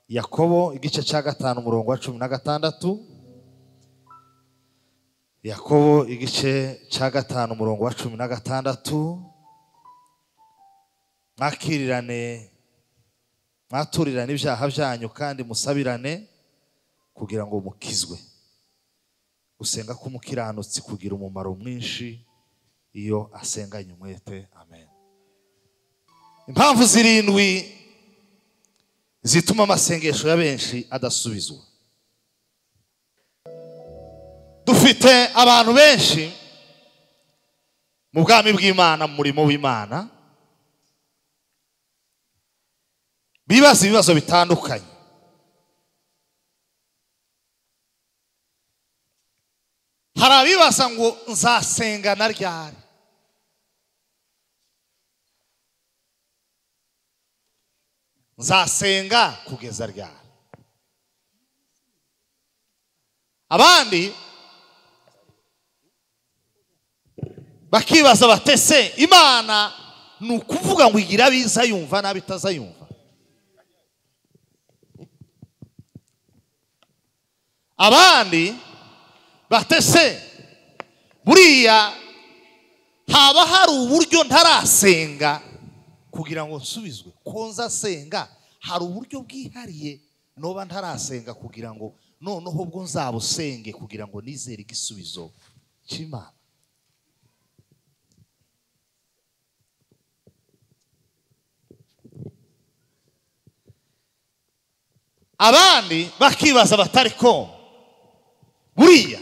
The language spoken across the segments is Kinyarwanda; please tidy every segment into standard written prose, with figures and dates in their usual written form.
Yakobo igice cya 5 umurongo wa 16. Yakobo igice cya 5 umurongo wa 16. Mwaturirane ibyaha byanyu kandi musabirane kugira ngo mukizwe. Gusenga k'umukiranutsi kugira umumaro mwinshi iyo asenganye umwete. Amen. Impamvu 7 zituma amasengesho ya benshi adasubizwa. Dufite abantu benshi mu bwami bw'Imana, mu murimo w'Imana, bibaza ibibazo bitandukanye. Hari abibaza ngo nzasenga na ryari? Nzasenga kugeza ryari? Abandi bakibaza batese Imana ni ukuvuga ngo igira biza yumva nabi itazayumva. Abandi batese buriya haba hari uburyo ntarasenga kugira ngo nsubizwe? Ko nzasenga hari uburyo bwihariye noba ntarasenga kugira ngo noneho ubwo nzabusenge kugira ngo nizere igisubizo cy'Imana. Abandi bakibaza batari ko buriya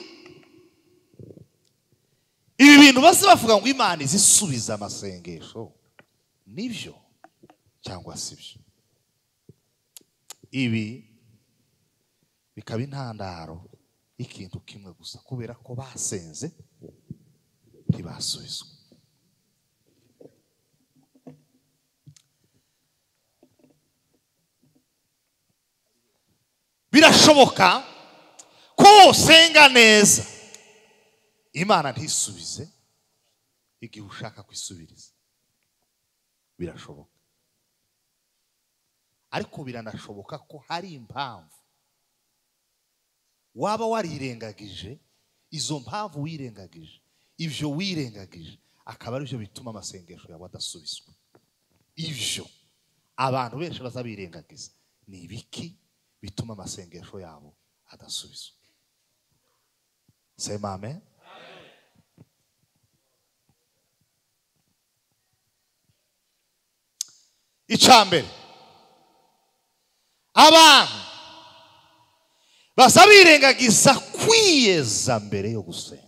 ibi bintu base bavuga ngo Imana izisubiza amasengesho nibyo cyangwa sibyo? Ibi bikaba intandaro ikintu kimwe gusa, kubera ko basenze ntibasubizwa. Birashoboka ko usenga neza Imana ntisubize igihe ushaka kwisubiriza. Birashoboka. Ariko biranashoboka ko hari impamvu waba warirengagije. Izo mpamvu wirengagije, ivyo wirengagije, akaba ari byo bituma amasengesho yawe adasubizwa. Ivyo abantu benshi bazabirengagiza ni ibiki bituma amasengesho yabo adasubizwa? Sema amen. Icambere, abantu bazabirengagiza kwiyeza mbere yo gusenga.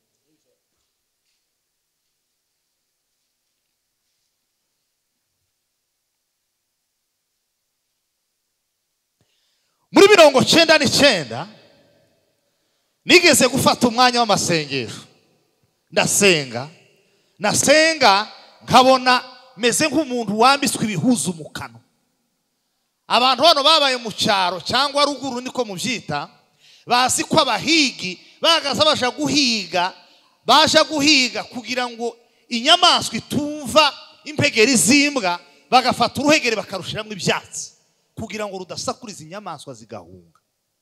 Muri 99 nigeze gufata umwanya w'amasengesho ndasenga, nasenga nkabona meze nk'umuntu wambitswe ibihuzu mu kanwa. Abantu hano babaye mu cyaro cyangwa ruguru niko mubyita, bazi ko abahigi bagaza baje guhiga kugira ngo inyamaswa itumva impegeri z'imbwa, bagafata uruhegere bakarushiramo ibyatsi kugira ngo rudasakuriza inyamaswa zigahunga.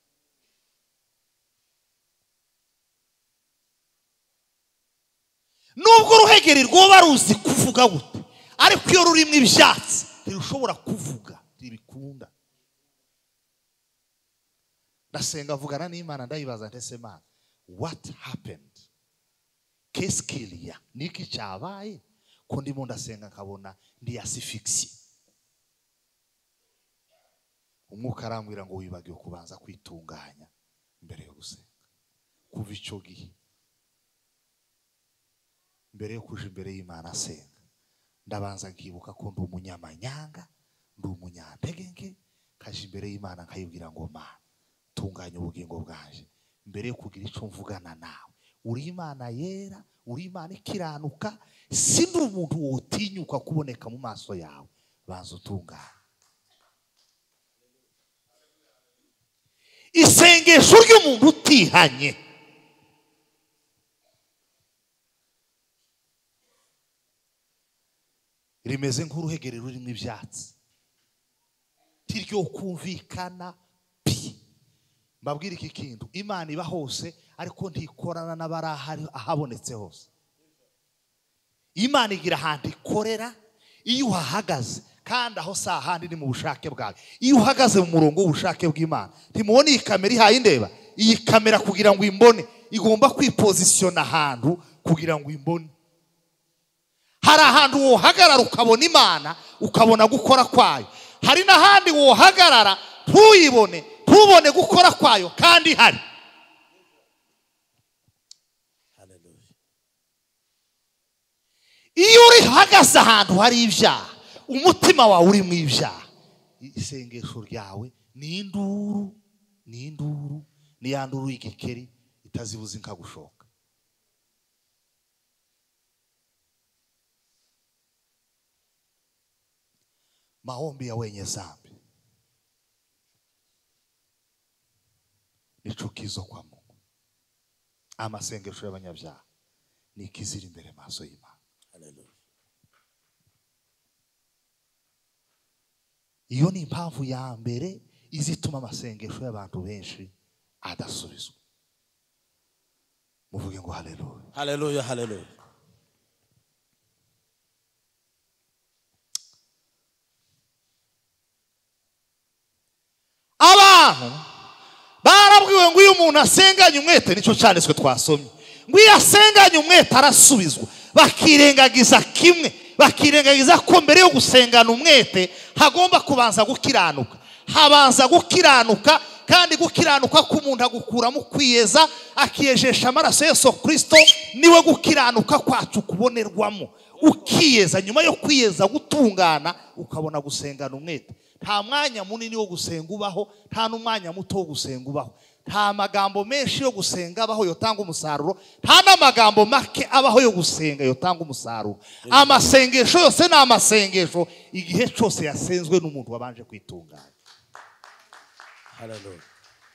Nubwo uruhegere rwoba ruzi kuvuga gute, ariko iyo rurimo ibyatsi ntirushobora kuvuga, ntibikunda. Ndasenga vugana n'Imana ndayibaza ntese Mana, what happened? Keskilia niki cyabaye ko ndimo ndasenga nkabona ndi asphyxie? Umwuka arambwira ngo wibagiwe kubanza kwitunganya mbere yo gusenga. Kuva icyo gihe mbere yo kuja imbere y'Imana asenga, ndabanza nkibuka ko ndi umunyamanyanga, ndi umunyantege nke, kaje imbere y'Imana nkayibwira ngo Mana, tunganya ubugingo bwanje mbere yo kugira icyo mvugana nawe. Uri Imana yera, uri Imana ikiranuka, sindi umuntu wotinyuka kuboneka mu maso yawe. Banza utunganya. Isengesho ry'umuntu utihanye rimeze nk'uruhegere rurimo ibyatsi, tiryo kumvikana pi. Mbabwira iki kintu, Imana iba hose ariko ntikorana n'abarahari ahabonetse hose. Imana igira ahantu ikorera iyo uhahagaze, kandi aho si ahandi ni mu bushake bwawe. Iyo uhagaze mu murongo w'ubushake bw'Imana, ntimubona iyi kamera ihaye indeba? Iyi kamera kugira ngo imbone igomba kwipozisiyona ahantu kugira ngo imbone. Hari ahantu wohagarara ukabona Imana, ukabona gukora kwayo. Hari n'ahandi wohagarara ntuyibone, ntubone gukora kwayo kandi hari. Iyo uri hagaze ahantu hari ibyaha, umutima wawe uri mu ibyaha, isengesho ryawe ni induru, ni ya nduru y'igikeri itazibuza inka gushoka. Maombi ya wenye zambi ni chukizo kwa Mungu. Amasengesho y'abanyabyaha ni ikizira imbere maso y'Imana. Haleluya. Iyo ni impamvu ya mbere izituma amasengesho y'abantu benshi adasubizwa. Muvuge ngo haleluya. Haleluya, haleluya. Abantu barabwiwe ngo iyo umuntu asenganye umwete, nico cyanditswe twasomye, ngo iyo asenganye umwete arasubizwa. Bakirengagiza kimwe, bakirengagiza ko mbere yo gusengana umwete hagomba kubanza gukiranuka. Habanza gukiranuka, kandi gukiranuka k'umuntu agukuramo kwiyeza, akiyejesha amaraso Yesu Kristo, niwe gukiranuka kwacu kubonerwamo. Ukiyeza, nyuma yo kwiyeza gutungana, ukabona gusengana umwete. Nta mwanya munini wo gusenga ubaho, nta n'umwanya muto wo gusenga ubaho. Nta magambo menshi yo gusenga abaho yotanga umusaruro, nta n'amagambo make abaho yo gusenga yotanga umusaruro. Amasengesho yose ni amasengesho igihe cyose yasenzwe n'umuntu wabanje kwitunganya. Haleluya.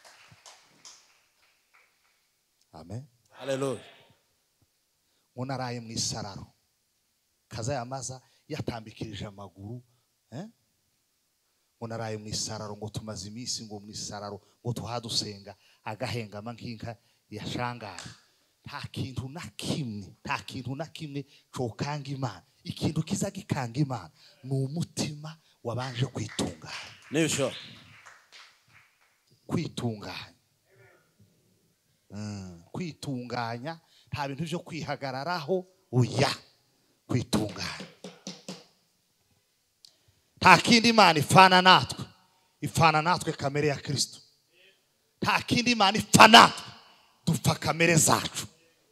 Amen. Haleluya. Munaraye mu isararo, kaza yamaza yatambikirije amaguru, munaraye mu isararo ngo tumaze iminsi ngo mu isararo ngo tuhadusenga, agahengama nk'inka yashangaye. Nta kintu na kimwe cokanga Imana. Ikintu kiza gikanga Imana ni umutima wabanje kwitunganya. Nisho. Kwitunganya. Kwitunganya, nta bintu byo kwihagararaho, oya, kwitunganya. Nta kindi Imana ifana natwe, ifana natwe kamere ya Kristo. Nta kindi Imana ifana natwe, dupfa kamere zacu.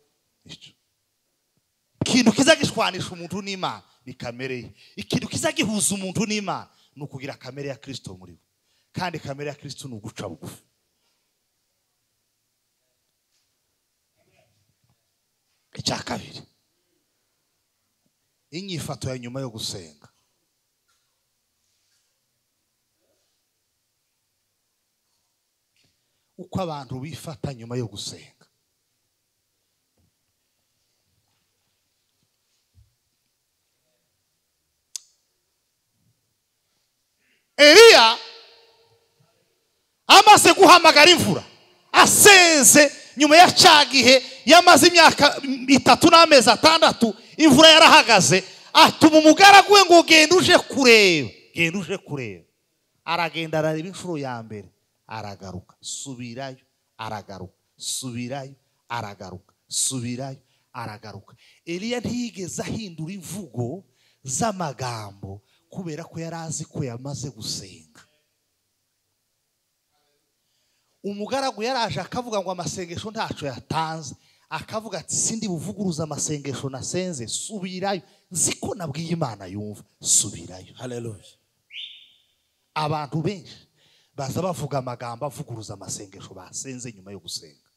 Ikintu kiza gishwanisha umuntu n'Imana ni kamere ye. Ikintu kiza gihuza umuntu n'Imana ni ukugira kamere ya Kristo muri we, kandi kamere ya Kristo ni uguca bugufi. Icya kabiri, inyifato ya nyuma yo gusenga. Uko abantu bifata nyuma yo gusenga. Eliya amaze guhamagara imvura, asenze nyuma ya cagihe yamaze imyaka 3 n'amezi 6, imvura yarahagaze, atuma umugaragu we ngo genda uje kureba. Aragenda arareba inshuro ya mbere, aragaruka, subirayo, aragaruka, subirayo, aragaruka, subirayo, aragaruka. Eliya ntiyigeze ahindura imvugo z'amagambo kubera ko yarazi ko yamaze gusenga. Umugaragu yaraje akavuga ngo amasengesho ntaco yatanze, akavuga ati sindi buvuguruza amasengesho nasenze, subirayo, ziko nabwiye Imana yumva, subirayo. Haleluya. Abantu benshi baza bavuga amagambo avuguruza amasengesho basenze nyuma yo gusenga.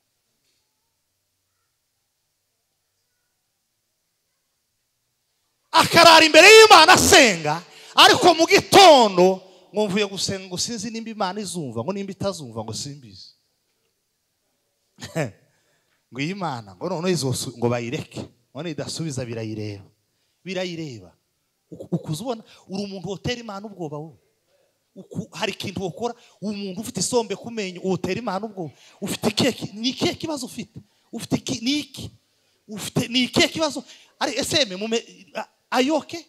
Akarara imbere y'Imana asenga, ariko mu gitondo ngo mvuye gusenga ngo sinzi nimba Imana izumva, ngo nimba itazumva ngo simbizi. Ngo Imana ngo none ngo bayireke, ngo nidasubiza birayireba. Ukuzubona uri umuntu hotera Imana ubwoba wowe. hari ikintu ukora umuntu ufite isombe kumenye utera Imana ubwo ufite keke ni ikihe kibazo ufite ni ikihe kibazo ari eseme ayoke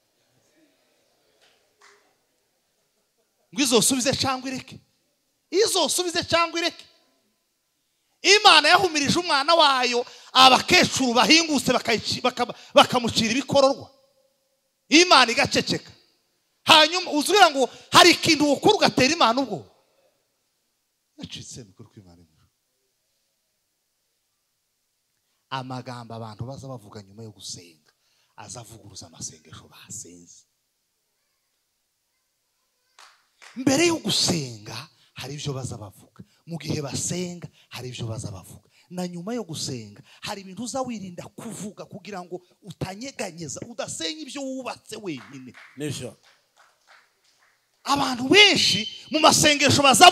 ngizosubize cyangwa ireke izosubize cyangwa ireke. Imana yahumirije umwana wayo abakecuru bahingutse bakamucira ibikororwa, Imana igaceceka. Hanyuma uzubira ngo hari ikintu ukora ugatera Imana ubwo yacitse mikuru kw'Imana imwe. Amagambo abantu baza bavuga nyuma yo gusenga azavuguruza amasengesho basenze. Mbere yo gusenga hari ibyo baza bavuga, mu gihe basenga hari ibyo baza bavuga, na nyuma yo gusenga hari ibintu uza wirinda kuvuga kugira ngo utanyeganyeza, udasenya ibyo wubatse wenyine. Nisho abantu benshi mu masengesho baza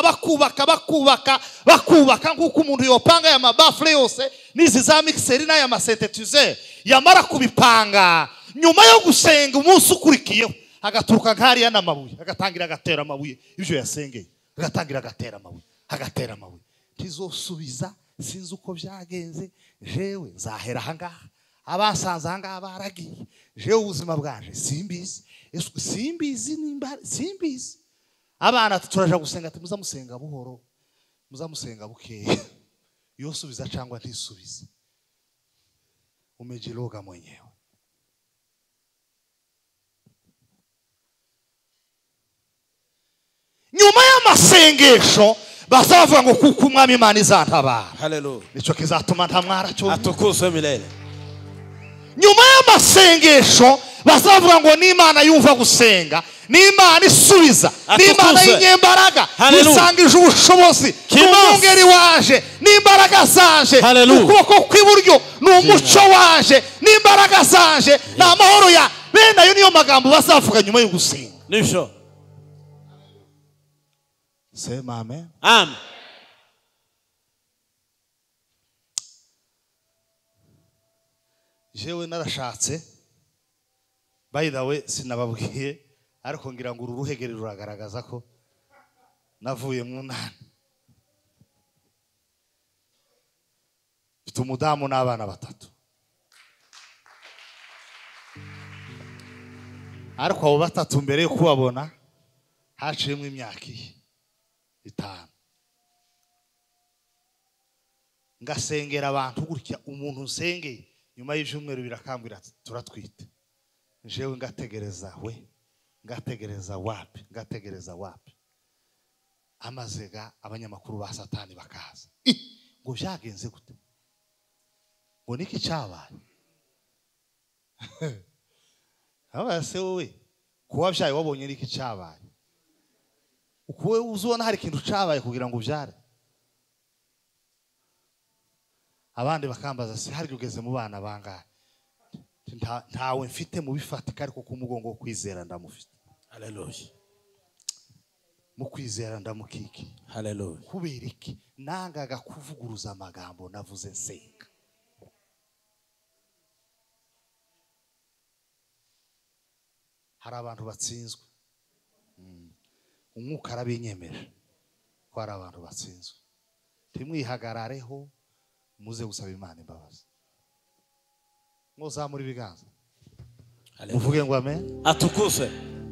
bakubaka nk'uko umuntu yopanga aya mabafure yose n'izi za mixeri n'aya masynthetizer yamara kubipanga, nyuma yo gusenga umunsi ukurikiyeho agaturuka nk'ariya n'amabuye agatangira agatera amabuye ibyo yasengeye, agatangira agatera amabuye tizosubiza. Sinzi uko byagenze, jewe nzahera ahangaha, abasanze ahangaha baragiye, jewe ubuzima bwanje simbizi simbizi. Abana turaja gusenga ati muzamusenga buhoro, muzamusenga bukeya, yosubiza cyangwa ntisubize umejiroga mwenyewe. Nyuma y'amasengesho bazavuga ngo kuko umwami Imana izantabara. Haleluya. Nico kizatuma ntamwara cyo. Atukuzwe milele. Nyuma y'amasengesho bazavuga ngo ni Imana yumva gusenga, ni Imana isubiza, ni Imana y'inyembaraga, isangije ubushobozi, umwungeri waje, ni imbaraga zaje, ukuboko kw'iburyo ni umuco waje, ni imbaraga zaje, ni amahoro ya bene. Ayo niyo magambo bazavuga nyuma yo gusenga. Nisho sema amen. Amen. Jewe narashatse, by the way sinababwiye, ariko ngira ngo uruhegere ruragaragaza ko navuye mu nana. Mfite umudamu n'abana 3, ariko abo 3 mbere yo kubabona haciyemo imyaka 5. Ngasengera abantu gutya, umuntu nsengeye nyuma y'ibyumweru birakambira turatwite, jewe ngategereza wapi amazega abanyamakuru ba Satani bakaza ngo byagenze gute, ngo niki cyabaye. Abase wowe kuba byaye wabonye niki cyabaye, ukuwe uzubona hari ikintu cyabaye kugira ngo ubyare. Abandi bakambaza se hari ugeze mu bana bangahe, ntawe mfite mu bifatika ariko ku mugongo kwizera ndamufite. Haleluya. Mu kwizera ndamukiki. Haleluya. Kubera iki nangaga kuvuguruza amagambo navuze nsenga. Hari abantu batsinzwe, umwuka arabinyemeje ko hari abantu batsinzwe. Timwihagarareho muze gusaba Imana imbabazi. Mwozamura ibiganza muvuge ngo amen. Atukuzwe.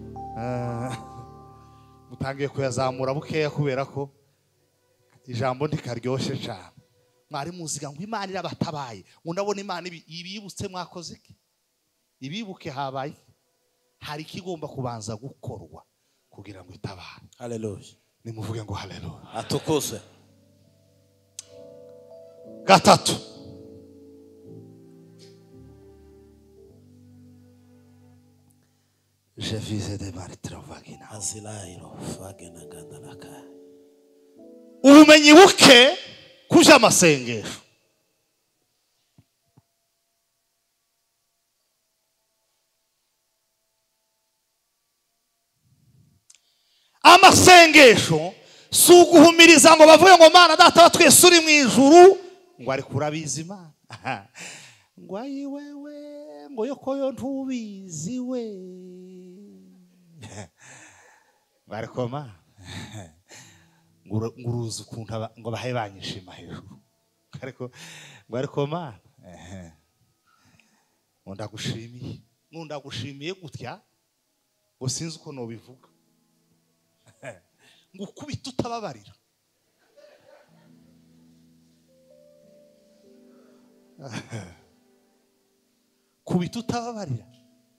Mutangiye kuyazamura bukeya kubera ko ijambo ndikaryoshe cyane. Mwari muziga ngo Imana irabatabaye, ngo ndabona Imana ibibutse mwakoze iki, ibibuke habaye, hari ikigomba kubanza gukorwa kugira ngo itabare. Haleluya. Nimuvuge ngo haleluya. Atukuzwe. 3. Je vise de martre vagina. Azilairo vagina gandalaka. Ubumenyi buke kuja amasengesho. Amasengesho si uguhumiriza ngo bavuye ngo Mana data wa twese uri mu ijuru, ngo ari kurabizi Imana. Ngo ayi wewe ngo yokoyo ntubizi we. ariko ma nguruzi ukuntu ngo bahaye banyishima hejuru ariko ma ndagushimiye gutya ngo sinzi uko nobivuga ngo ukubita utababarira kubita utababarira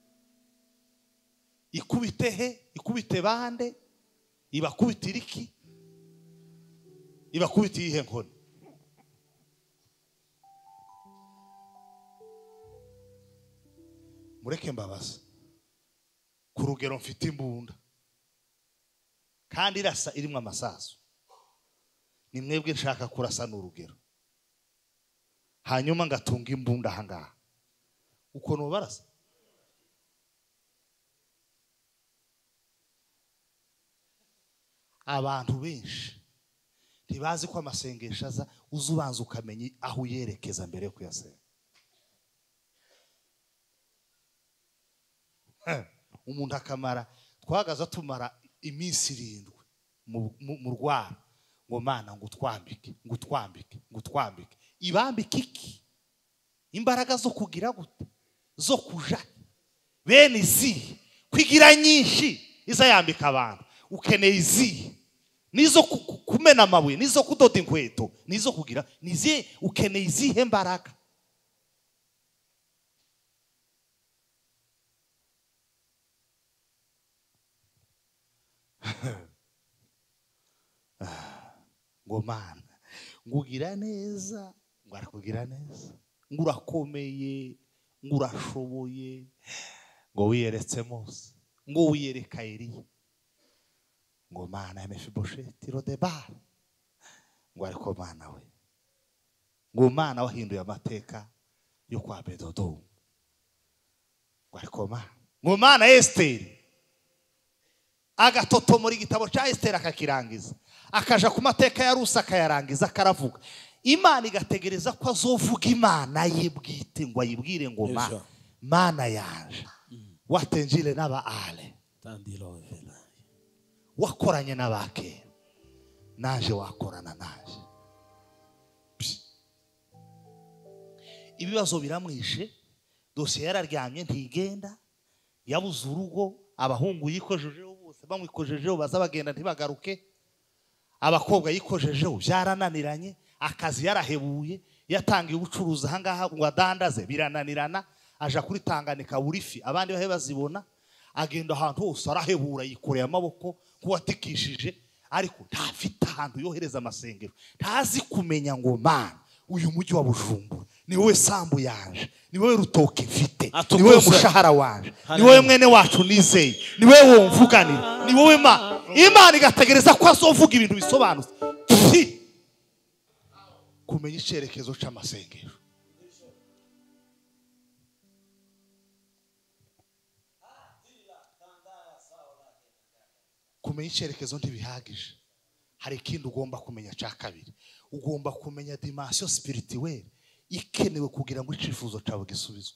ikubite he ikubite bande ibakubitira iki ibakubitiye ihe nkoni mureke mbabaza ku rugero mfite imbunda kandi irasa irimo amasasu ni mwebwe nshaka kurasa n'urugero hanyuma ngatunga imbunda ahangaha uko no barasa abantu benshi ntibazi ko amasengesho aza uzubanza ukamenya aho uyerekeza mbere yo kuyasenga. Umuntu akamara twagaza tumara iminsi 7 mu rwara ngo Mana ngo twambike ibambike iki imbaraga zo kugira gute zo kuja bene izi kwigira nyinshi iza yambika abantu ukeneye izi nizo kumena amabuye nizo kudoda inkweto nizo kugira nizi ukeneye izihe mbaraga ngo Mana ngugira neza ngarakugira neza ngurakomeye ngurashoboye ngo wiyeretse Mose ngo wiyereka Eliya ngo Mana ya Mefibosheti Lodebar ngo ariko Mana we ngo Mana wahinduye amateka yo kwa Bedodo ngo ariko Mana ngo Mana Esteri agatoto muri gitabo cha Esteri akakirangiza akaja ku mateka ya Rusa akayarangiza akaravuga Imana igategereza ko azovuga Imana yibwite ngo ayibwire ngo Mana yanje watenjile n'aba ale tandilo vela wakoranye n'abake naje wakorana naje ibibazo biramwishe dosiye yararyamye ntigenda yabuze urugo abahungu yikojejeho bose bamwikojejeho baza bagenda ntibagaruke abakobwa yikojejeho byarananiranye akazi yarahebuye yatangiye ubucuruzi ahangaha ngo adandaze birananirana aja kuri Tanganyika burifi abandi bahe bazibona agenda ahantu hose arahebura yikoreye amaboko kuwatikishije ariko ntafite ahantu yohereza amasengero ntazi kumenya ngo Mana uyu mujyi wa Bujumbura ni wowe sambu yanje ni wowe rutoke mfite ni wowe mushahara wanje ni wowe mwene wacu nizeye ni wowe wumvuganira ni wowe Imana igategereza ko azovuga ibintu bisobanutse kumenya icyerekezo cy'amasengero kumenya icyerekezo ntibihagije hari ikindi ugomba kumenya cya kabiri ugomba kumenya dimension spirituelle ikenewe kugira ngo icifuzo cyawe gisubizwe.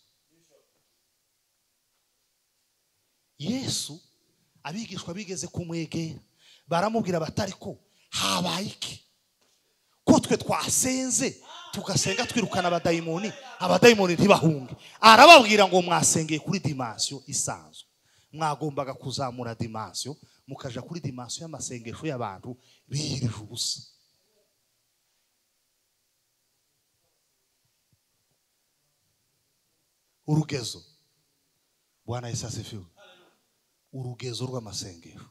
Yesu abigishwa bigeze kumwegera baramubwira batari ko habaye iki ko twe twasenze tugasenga twirukana abadayimoni ntibahunge arababwira ngo mwasengeye kuri dimension isanzwe mwagombaga kuzamura dimension mukaja kuri dimension y'amasengesho y'abantu biyirije ubusa. Urugezo Bwana Yesu asifiwe. Urugezo rw'amasengesho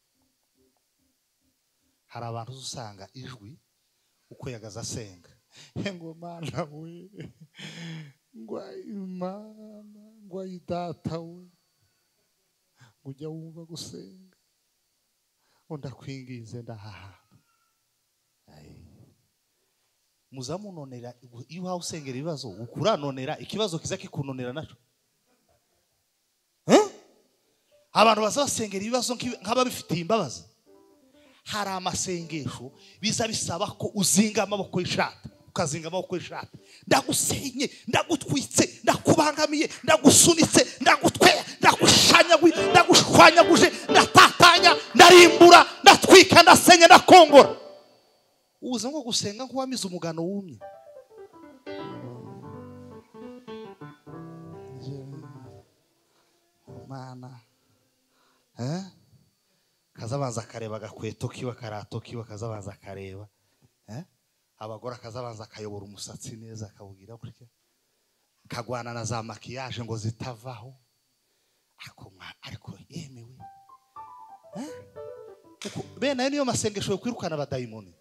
hari abantu usanga ijwi uko yagaza asenga ngo Mana we ngo Imana ngo idata we ujya wumva gusenga ndakwingize ndahaha muzamunonera iyo ha usengera ibibazo ukuranonera ikibazo kiza kikunonera naco abantu bazasengera ibibazo nk'aba bifitiye imbabazi hari amasengesho biza bisaba ko uzinga amaboko y'ishati ukazinga amaboko y'ishati ndagusenye ndagutwitse ndakubangamiye ndagusunitse ndagutwera ndagushwanyaguje ndatatanya ndarimbura ndatwika ndasenya ndakongora. Ubuze ngo gusenga nk'uwamize umugano wumye. Mana kazabanza akareba agakweto kiwe karato kiwe kazabanza akareba abagore akazabanza akayobora umusatsi neza akawugira gutya kagwana na za makiyaje ngo zitavaho ariko yemewe bene niyo masengesho yo kwirukana abadayimoni.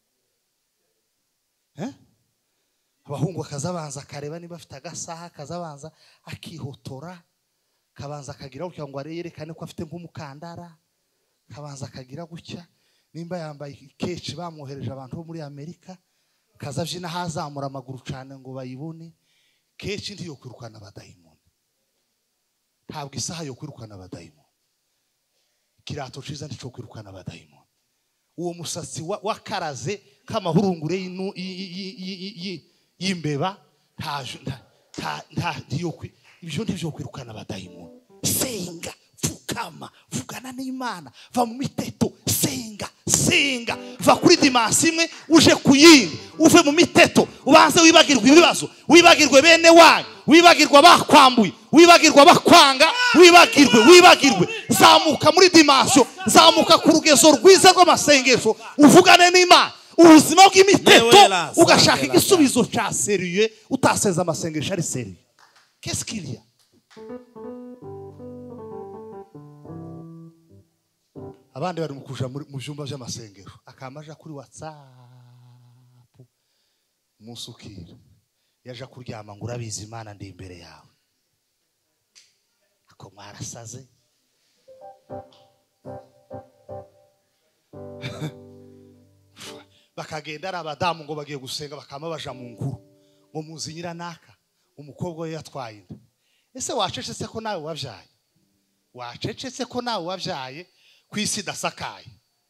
Abahungu akazabanza akareba niba afite agasaha akazabanza akihotora kabanza akagira gutya ngo areyerekane ko afite nk'umukandara kabanza akagira gutya nimba yambaye kechi bamwohereje abantu bo muri Amerika kazavyina hazamura amaguru cyane ngo bayibone. Kechi ndiyo kwirukana abadayimoni, ntabwo isaha yo kwirukana abadayimoni, kirato ciza ndico kwirukana abadayimoni. Uwo musatsi wakaraze kamahurungure yimbeba nta ndiyo ibyo ndivyo kwirukana abadayimoni. Senga, fukama, vugana n'Imana, va mu miteto, senga, va kuri dimansi imwe uje kuyindi, uve mu miteto, ubanze wibagirwe ibibazo, wibagirwe bene wanyu, wibagirwa bakwambuye, wibagirwa bakwanga, wibagirwe, zamuka muri dimansi, zamuka ku rugezo rwiza rw'amasengesho, uvugane n'Imana. Ubuzima bw'imiteto ugashaka igisubizo cya serieux, utaseza amasengesho ari serieux. Qu'est-ce qu'il y a? Abandi bari mukuja mu byumba by'amasengesho akamaja kuri WhatsApp musukira yaje kuryama ngo urabizi Imana ndi imbere yawe. Ako mwarasaze bakagenda ari abadamu ngo bagiye gusenga bakama baja mu nkuru ngo muzinyira naka umukobwa we yatwaye inda. Ese wacecetse ko nawe wabyaye? Wacecetse ko nawe wabyaye kwisi dasakaye?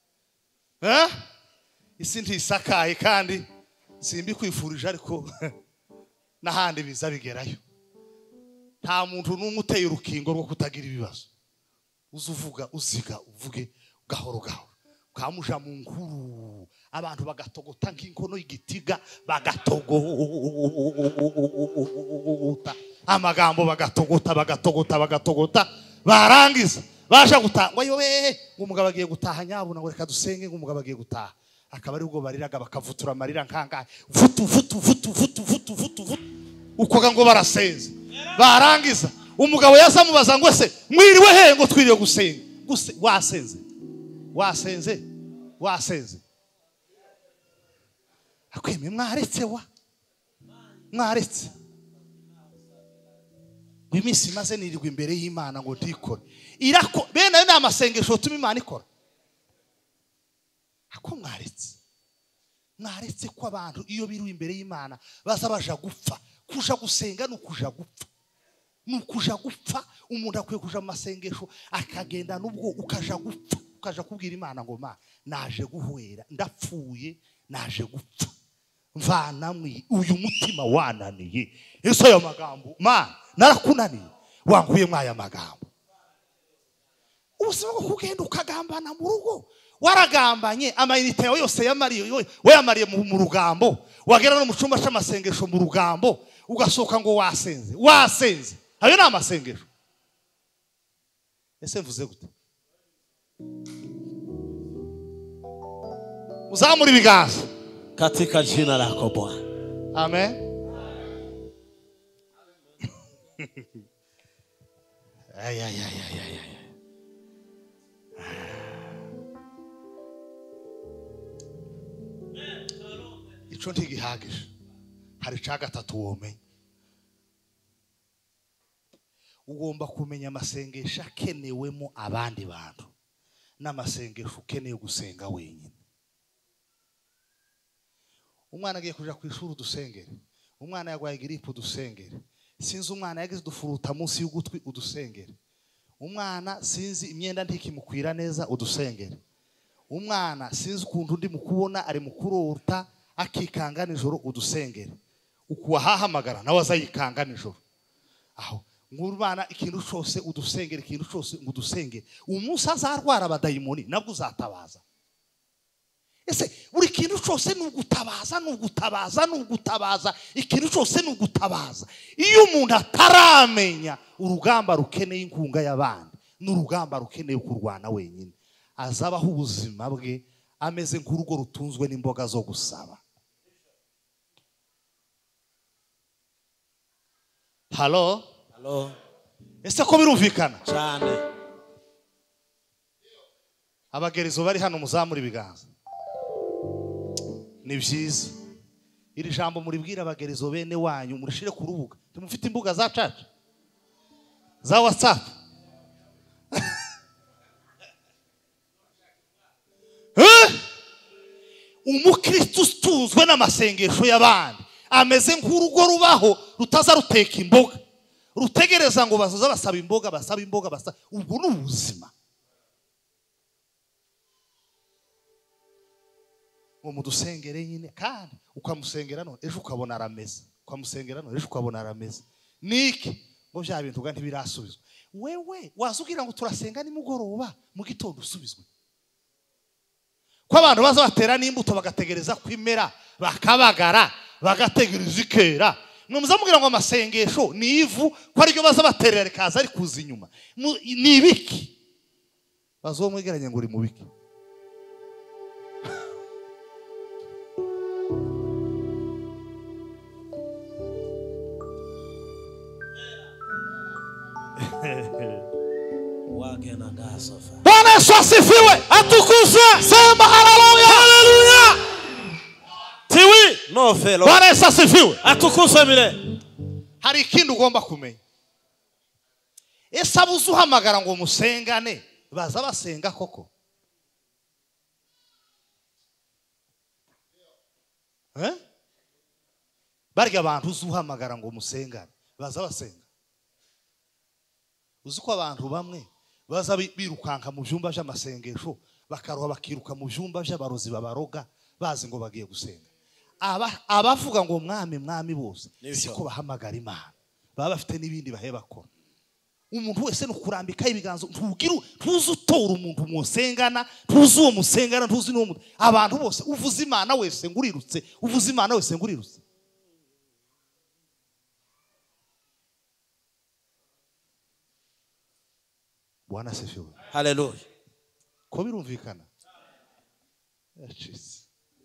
Isi ntisakaye kandi simbi kwifurije ariko nahandi biza bigerayo. Nta muntu n'umwe uteye urukingo rwo kutagira ibibazo. Uzuvuga uziga uvuge gahoro kamuja mu nkuru abantu bagatogota nk'inkono y'igitiga bagatogota amagambo bagatogota barangiza baje gutangwa yowe umugabo agiye gutaha nyabuna ngo reka dusenge ngo umugabo agiye gutaha akaba ari ubwo bariraga bakavutura amarira nkangaye vutu ukoga ngo barasenze barangiza umugabo yazamubaza ngo ese mwiriwe he ngo twiriye gusenga wasenze akweme mwaretse w'iminsi maze nirirwa imbere y'Imana ngo ndikore irako bene ayo n'amasengesho tuma Imana ikora. Ako mwaretse ko abantu iyo biri imbere y'Imana baza baja gupfa kuja gusenga nukuja gupfa. Umuntu akwiye kuja mu masengesho akagenda nubwo ukaja gupfa ukaja kubwira Imana ngo ma naje guhwera ndapfuye naje gupfa mvanamwe uyu mutima wananiye. Eso ayo magambo ma narakunaniye wanguye mwaya magambo. Ubuzima bwo kugenda ukagambana mu rugo waragambanye amayinite yawe yose yamariye we yamariye mu rugambo wagera no mu cyumba cy'amasengesho mu rugambo ugasoka ngo wasenze ayo ni amasengesho. Ese mvuze gute? Uzamura ibiganza katika jina lako Bwana. Amen. Ay. Ico ntigihagije hari ca gatatu womenye. Ugomba kumenya amasengesho akenewemo abandi bantu n'amasengesho ukeneye gusenga wenyine. Umwana agiye kuja ku ishuri udusengere, umwana yagwaye gripe udusengere, sinzi umwana yagize dufuruta munsi y'ugutwi udusengere, umwana sinzi imyenda ntikimukwira neza udusengere, umwana sinzi ukuntu ndi mukubona ari mukurota akikanga nijoro udusengere, ukuwa hahamagara nawe azayikanga nijoro. Aho ngurubana ikintu cyose udusengera ikintu cyose ngudusengere umunsi azarwara abadayimoni nabwo uzatabaza. Ese buri kintu cyose nugutabaza ikintu cyose nugutabaza. Iyo umuntu ataramenya urugamba rukeneye inkunga y'abandi n'urugamba rukeneye kurwana wenyine, azabaho ubuzima bwe ameze nk'urugo rutunzwe n'imboga zo gusaba. Halo? Halo. Ese ko birumvikana Cyane. Abagerizo bari hano muzamura ibiganza. Ni byiza. Iri jambo muribwira abagerizo bene wanyu murishire ku rubuga. Tumufite imbuga za church. Za WhatsApp. Umukristo utunzwe n'amasengesho y'abandi ameze nk'urugo rubaho rutaza ruteka imboga, rutegereza ngo bazoza basaba imboga ubwo ni ubuzima. Ngo mudusengere nyine kandi ukamusengera none ejo ukabona arameze, niki ngo bya bintu ga ntibirasubizwa. Wewe wazugira ngo turasenga nimugoroba mu gitondo usubizwe. Ko abantu baza batera n'imbuto bagategereza kwimera bakabagara bagategereza ikera, numuzamubwira ngo amasengesho ni ivu ko ari ryo baza baterera rikaza ari kuza inyuma. Ni ibiki bazomwegeranye ngo uri mu biki? Wagena gasofa. Bwana Yesu asifiwe. Atukuzwe. Sema haleluya. Haleluya. Tiwi no felo. Bwana Yesu asifiwe. Atukuzwe bile. Hari ikindi ugomba kumenya. Ese abuzuhamagara ngo musengane baza basenga koko? Barya abantu uzuhamagara ngo musengane baza basenga. Uzuko abantu bamwe baza birukanka mu byumba by'amasengesho bakaroha bakiruka mu byumba by'abarozi babaroga bazi ngo bagiye gusenga. Abavuga ngo mwami bose siko bahamagara Imana, baba bafite n'ibindi bahe bakora. Umuntu wese nukurambika ibiganzo ntuzutora umuntu musengana, ntuzuwo musengana, ntuzi no abantu bose uvuza Imana wese ngurirutse. Bwana asifiwe. Haleluya. Ko birumvikana? Yes.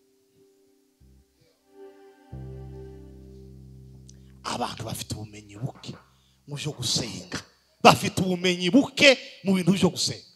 Abantu bafite ubumenyi buke mu byo gusenga. Bafite ubumenyi buke mu bintu byo gusenga.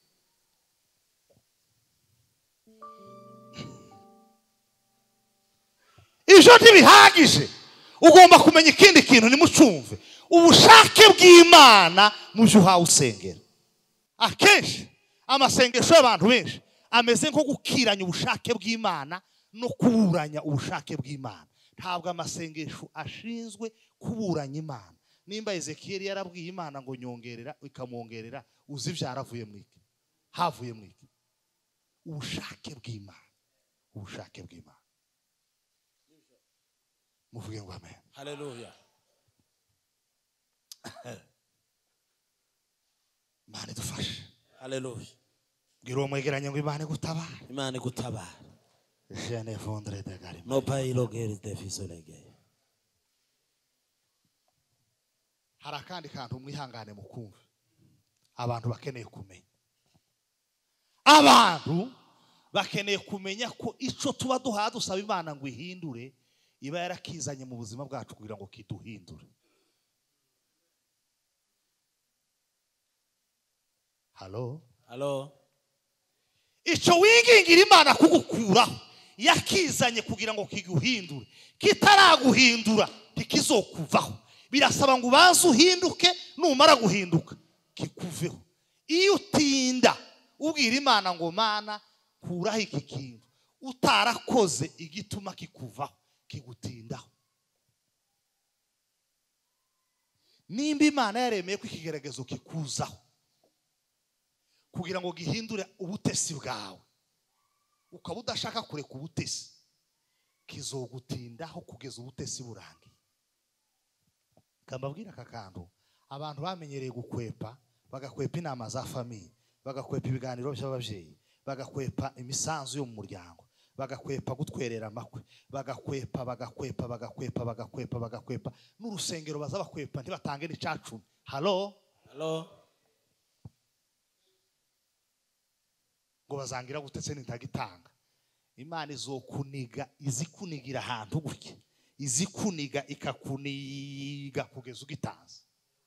Ijyo ntibihagije. Ugomba kumenya ikindi kintu nimucumve. Ubushake bw'Imana mu byo uhawe usengera. Akenshi amasengesho y'abantu benshi ameze nko gukiranya ubushake bw'Imana no kuburanya ubushake bw'Imana. Ntabwo amasengesho ashinzwe kuburanya Imana. Nimba Ezekiel yarabwiye Imana ngo nyongerera ikamwongerera, uzi byaravuye mu iki? Havuye mu iki? Ubushake bw'Imana. Muvuge ngo amen. Haleluya. Imana idufashe. Haleluya. Bwira umwegeranye ngo Imana gutabara. Imana gutabara. Je ne fondre de garima. No pailo geri de fisolege. Hari akandi kantu mwihangane mukumva. Abantu bakeneye kumenya. Abantu bakeneye kumenya ko ico tuba duhaye dusaba Imana ngo ihindure iba yarakizanye mu buzima bwacu kugira ngo kiduhindure. Halo? Ico wingingira Imana kugukuraho yakizanye kugira ngo kiguhindure. Kitaraguhindura ntikizokuvaho. Birasaba ngo ubanze uhinduke, numara guhinduka kikuveho. Iyo utinda ubwira Imana ngo Mana kuraho iki kintu, utarakoze igituma kikuvaho kigutindaho. Nimba Imana yaremeye ko ikigeragezo kikuzaho kugira ngo gihindure ubutesi bwawe, ukaba udashaka kureka ubutesi, kizogutindaho kugeza ubutesi burangiye. Kambabwira aka kantu, abantu bamenyereye gukwepa, bagakwepa inama za famiye, bagakwepa ibiganiro by'ababyeyi, bagakwepa imisanzu yo mu muryango, bagakwepa gutwerera amakwe, bagakwepa n'urusengero baza bakwepa ntibatange n'icacumi. Halo ngo bazangira gutetse nintagitanga. Imana izokuniga, izikunigira ahantu gutya, izikuniga ikakuniga kugeza ugitanze.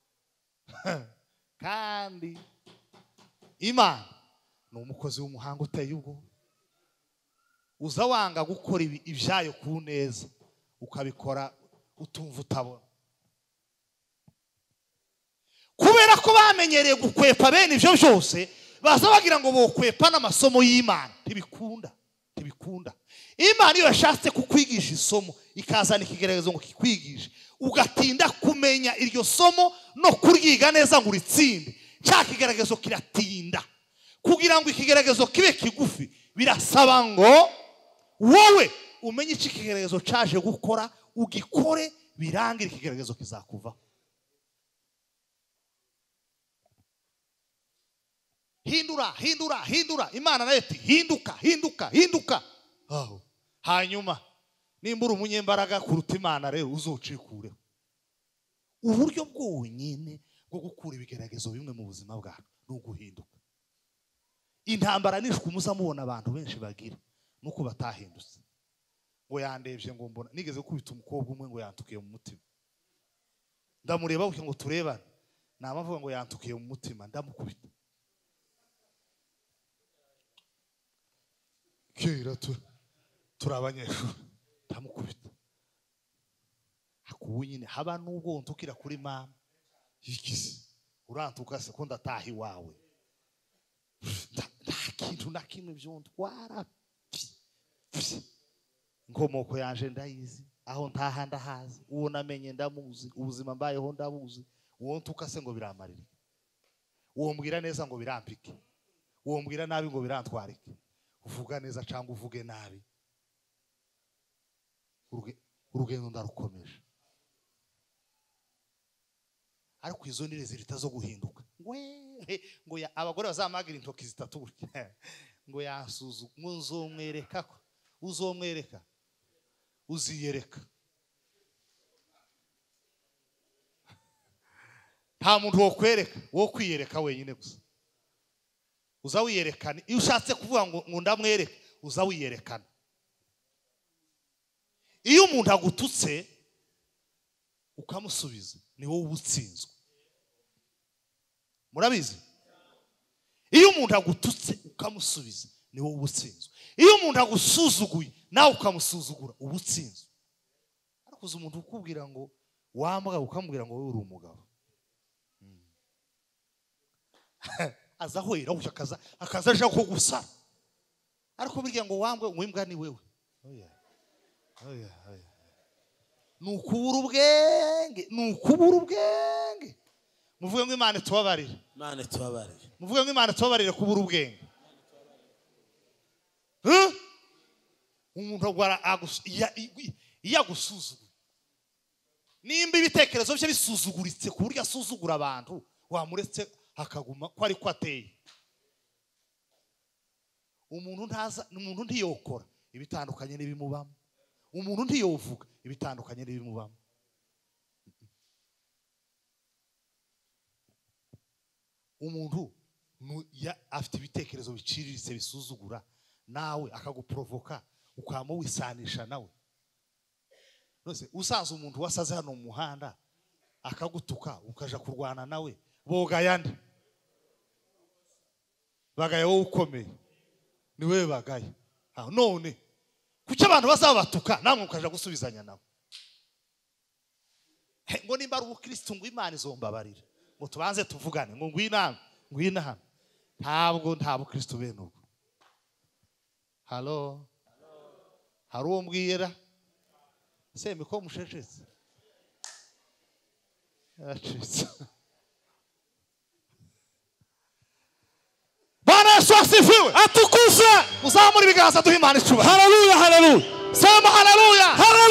Kandi Imana ni umukozi w'umuhanga uteye ubwo. Uza wanga gukora ibyayo ku neza ukabikora utumva utabona, kubera ko bamenyereye gukwepa bene ibyo byose. Baza bagira ngo bokwepa n'amasomo y'Imana. Ntibikunda. Imana iyo yashatse kukwigisha isomo ikazana ikigeregezo ngo kikwigishe, ugatinda kumenya iryo somo no kuryiga neza ngo uritsinde, cya kigeregezo kiratinda. Kugira ngo ikigeregezo kibe kigufi birasaba ngo wowe umenye iki kigeregezo caje gukora, ugikore birangire, ikigeregezo kizakuvaho. Hindura. Imana nayo iti hinduka. Aho hanyuma nimbura umunyembaraga kuruta Imana rero uzocikureho. Uburyo bwonyine bwo gukura ibigeragezo bimwe mu buzima bwawe no guhinduka. Intambara nishwe muzamubona abantu benshi bagira nuko batahindutse. Ngo yandebye ngo mbona nigeze kubita umukobwa umwe ngo yantukiye mu mutima. Ndamureba ngo turebane, namavuga ngo yantukiye mu mutima, ndamukubita. Kera turabanyeshuri ndamukubita. Hakubu nyine haba nubwo ntukira kuri mama yikize urantuka se ko ndataha iwawe, nta kintu na kimwe byondwara. Inkomoko yanje ndayizi, aho ntaha ndahazi, uwo namenye ndamuzi, ubuzima mbayeho ndabuzi. Uwo ntuka se ngo biramarire, uwo mbwira neza ngo birampike, uwo mbwira nabi ngo birantwarike. Uvuga neza cyangwa uvuge nabi, urugendo ndarukomeje. Ariko izo nire zirita zo guhinduka. Ngo abagore bazamagira intoki zitatu gutya, ngo yasuzu nzomwereka ko uzomwereka uziyereka. Nta muntu wo kwereka, wo kwiyereka wenyine gusa. Uza wiyerekana. Iyo ushatse kuvuga ngo ndamwereka, uza wiyerekana. Iyo umuntu agututse ukamusubiza ni wowe ubutsinzwe. Murabizi? Iyo umuntu agututse ukamusubiza ni wowe ubutsinzwe. Iyo umuntu agusuzuguye nawe ukamusuzugura ubutsinzwe. Ariko uzi umuntu ukubwira ngo wambwa ukamubwira ngo wowe uri umugabo, azahwera akaza aje kugusara. Ariko burya ngo wambwe wimbwa ni wewe. Nukubura ubwenge. Muvuge ngo Imana tubabarire. Muvuge ngo Imana tubabarire kubura ubwenge. Umuntu iyo agusuzuguye, nimba ibitekerezo bye bisuzuguritse ku buryo asuzugura abantu, wamuretse akaguma ko ari ko ateye. Umuntu ntiyokora ibitandukanye n'ibimubamo. Umuntu ntiyovuga ibitandukanye n'ibimubamo. Umuntu afite ibitekerezo biciriritse bisuzugura, nawe akaguprovoka ukamo wisanisha nawe. Nose usanze umuntu wasaze hano mu muhanda akagutuka ukaja kurwana nawe, boga yandi bagaye wowe ukomeye ni wewe bagaye. None kuki abantu bazabatuka namwe ukaja gusubizanya nabo? Ngo nimba ari ubukristo ngo Imana izombabarira, ngo tubanze tuvugane, ngo ngwina hano. Nta bukristo bene ubwo. Halo hari uwo mbwira seme ko mushecetse acitse. Bwana Yesu asifiwe, atukuzwe. Uzamura ibiganza duhe Imana icyubahiro. Haleluya. Sema haleluya.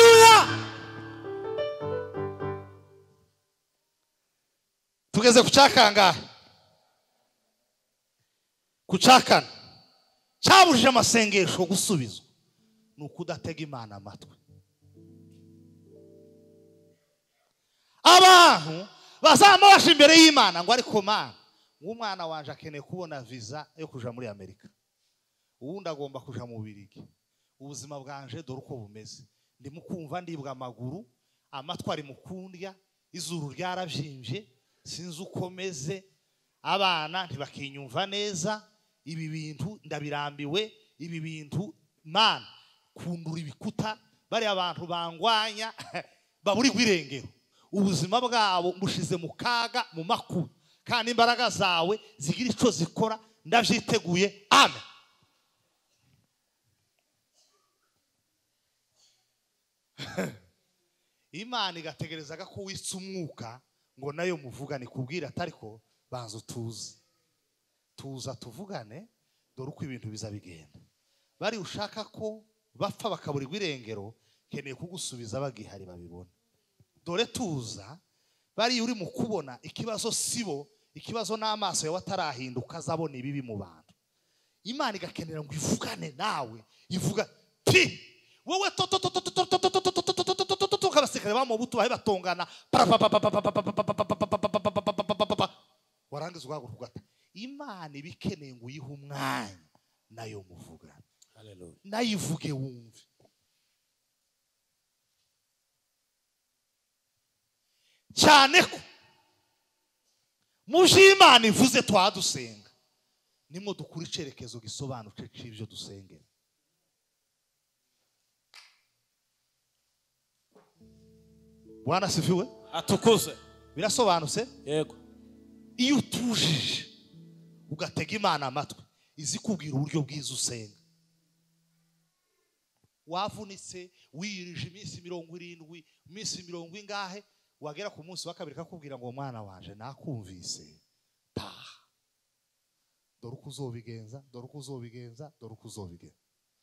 tugeze ku cyakangahe? Ku cyakane cyabujije amasengesho gusubizwa ni ukudatega Imana amatwi. Abantu bazamubasha imbere y'Imana ngo ariko Mana, umwana wanje akeneye kubona visa yo kuja muri Amerika, ubundi agomba kuja mu Bubiligi, ubuzima bwanje dore uko bumeze, ndimo kumva ndibwa amaguru, amatwi ari mukundya, izuru ryaravyimvye, sinzi uko meze, abana ntibakinyumva neza, ibi bintu ndabirambiwe, ibi bintu Mana kundura ibikuta, bari abantu bangwanya baburi gwirengero, ubuzima bwabo mbushize mu kaga mu makuru, kandi imbaraga zawe zigira ico zikora, ndavyiteguye. Amen. Imana igategerezaga ko witsa umwuka ngo nayo muvugane, kubwira atariko banza tuza tuvugane, dore uko ibintu bizabigenda. Bari ushaka ko bapfa bakaburirwa irengero, keneye kugusubiza bagihari babibona. Dore tuza, bari uri mu kubona ikibazo sibo, ikibazo n'amaso yawe atarahinduka azabona ibibi mu bantu. Imana igakenera ngo ivugane nawe, ivuga pi wowe kabasekare bamubutu bahe batongana, warangiza ugahaguruka ugata. Imana ibikeneye ngo uyihe umwanya nayo muvugana. Haleluya. Nayivuge wumve. Cyane ko muje Imana ivuze twadusenga, nimwo dukura icerekezo gisobanutse c'ivyo dusengera. Bwana sifiwe. Atukuze. Birasobanutse? Yego. Iyo utujije ugatega Imana amatwi, izi kubwira uburyo bwiza usenga. Wavunitse wirije iminsi 70, iminsi 70 ingahe, wagera ku munsi wa kabiri kakubwira ngo mwana wanje nakumvise, taha, dore uko uzobigenza, dore uko uzobigenza, dore uko uzobigenza.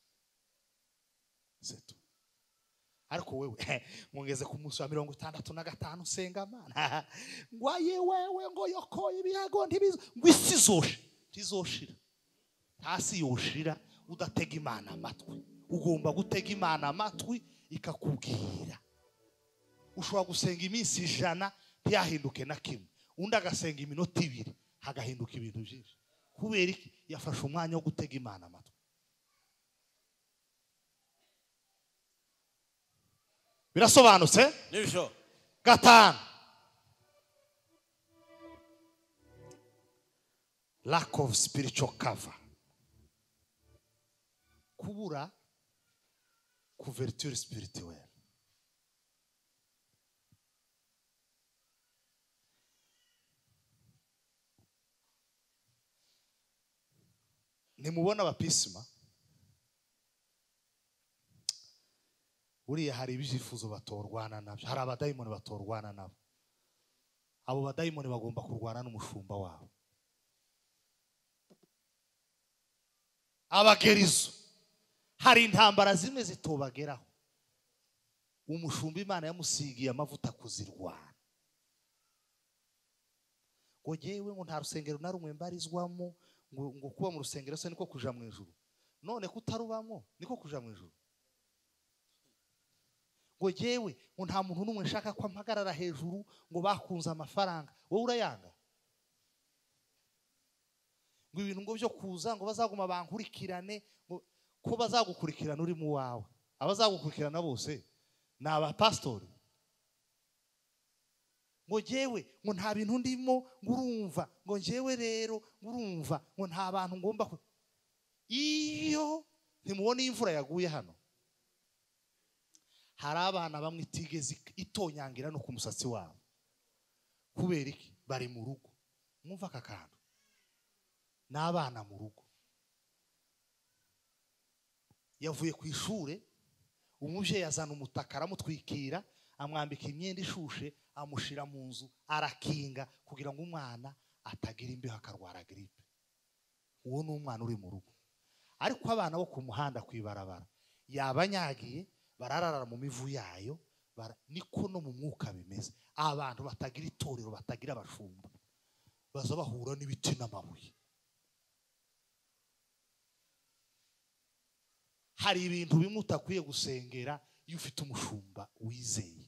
Seto. Ariko wewe mungeze ku munsi wa 65 senga Mana, ngwaye wewe ngo yokoye ibiyago ntibizo, ngo isi tizoshira, hasi yoshira udatega Imana amatwi. Ugomba gutega Imana amatwi ikakubwira. Ushobora gusenga iminsi 100 ntiyahinduke na kimwe, undi agasenga iminota 2 hagahinduka ibintu byinshi. Kubera iki? Yafashe umwanya wo gutega Imana amatwi. Birasobanutse? Nibyo. 5. Lack of spiritual cover. Kubura couverture spirituelle. Nimubona abapisima, uriya hari ibyifuzo batorwana nabyo, hari abadayimoni batorwana nabo. Abo badayimoni bagomba kurwana n'umushumba wabo. Abagerizo, hari intambara zimwe zitobageraho, umushumba Imana yamusigiye amavuta kuzirwana. Ngo jewe ngo nta rusengero na rumwe mbarizwamo, ngo kuba mu rusengero se niko kuja mu ijuru, none kutarubamo niko kuja mu ijuru. Ngo jewe ngo nta muntu n'umwe nshaka ko mpagarara hejuru, ngo bakunza amafaranga. Wowe urayanga? Ngo ibintu ngo byo kuza ngo bazaguma bankurikirane, ngo ko bazagukurikirana uri mu wawe. Abazagukurikirana bose ni abapastori. Ngo jewe ngo nta bintu ndimo ngurumva, ngo jewe rero ngurumva ngo nta bantu ngomba. Iyo ntimubona imvura yaguye hano, hari abana bamwe itigeze itonyangira no ku musatsi wabo. Kubera iki? Bari mu rugo. Mwumva aka kantu? N'abana mu rugo. Yavuye ku ishure, umuvyeyi azana umutaka aramutwikira, amwambika imyenda ishushe, amushira mu nzu, arakinga kugira ngo umwana atagira imbeho akarwara grippe. Uwo ni umwana uri mu rugo. Ariko abana bo ku muhanda kwibarabara yabanyagiye, bararara mu mivu yayo, niko no mu mwuka bimeze. Abantu batagira itorero, batagira abashumba. baza bahura n'ibiti n'amabuye. Hari ibintu bimwe utakwiye gusengera iyo ufite umushumba wizeye.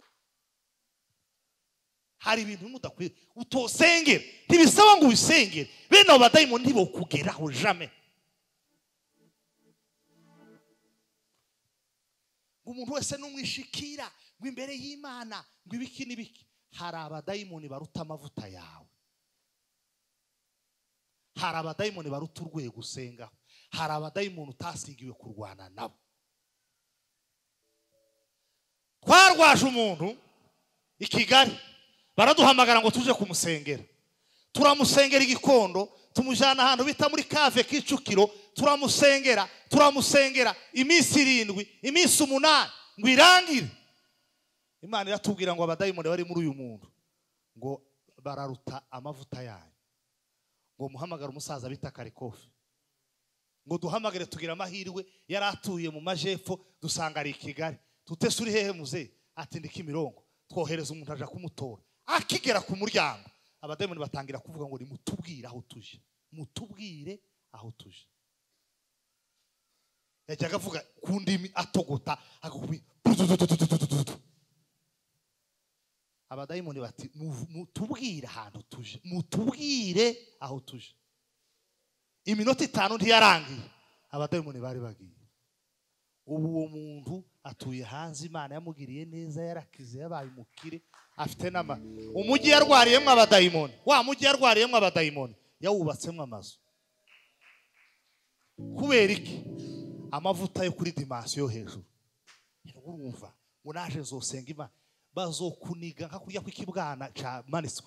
Hari ibintu bimwe utakwiye utosengera, ntibisaba ngo ubisengere. Bene abo badayimoni ntibokugeraho jamais. Ngo umuntu wese n'umwishikira ngo imbere y'Imana ngo ibiki n'ibiki. Hari abadayimoni baruta amavuta yawe. Hari abadayimoni baruta urwego usengaho. Hari abadayimoni utasigiwe kurwana nabo. Twarwaje umuntu i Kigali, baraduhamagara ngo tuje kumusengera. Turamusengera igikondo, tumujana ahantu bita muri Kave Kicukiro, turamusengera iminsi 7, iminsi 8 ngo irangire. Imana iratubwira ngo abadayimoni bari muri uyu muntu ngo bararuta amavuta yayo. Ngo muhamagara umusaza bita Karikofi, ngo duhamagare tugira amahirwe. Yaratuye mu majepfo, dusanga ari i Kigali. Tutese uri hehe muze? Ati ndi Kimirongo. Twohereza umuntu aja kumutora. Akigera ku muryango, abadayimoni batangira kuvuga ngo nimutubwire aho tuje, mutubwire aho tuje. Yajyaga avuga ku ndimi atogota, akakubwira abadayimoni bati mutubwire ahantu tuje, mutubwire aho tuje. Iminota 5 ntiyarangiye, abadayimoni bari bagiye. Ubu uwo muntu atuye hanze, Imana yamugiriye neza, yarakize, yabaye umukire, afite nama. Umujyi yarwariyemo abadayimoni, wa mujyi yarwariyemo abadayimoni yawubatsemo amazu. Kubera iki? Amavuta yo kuri dimension yo hejuru. Urumva ngo naje nzosenga Imana, bazokuniga nka kurya kw'ikibwana ca maniswe.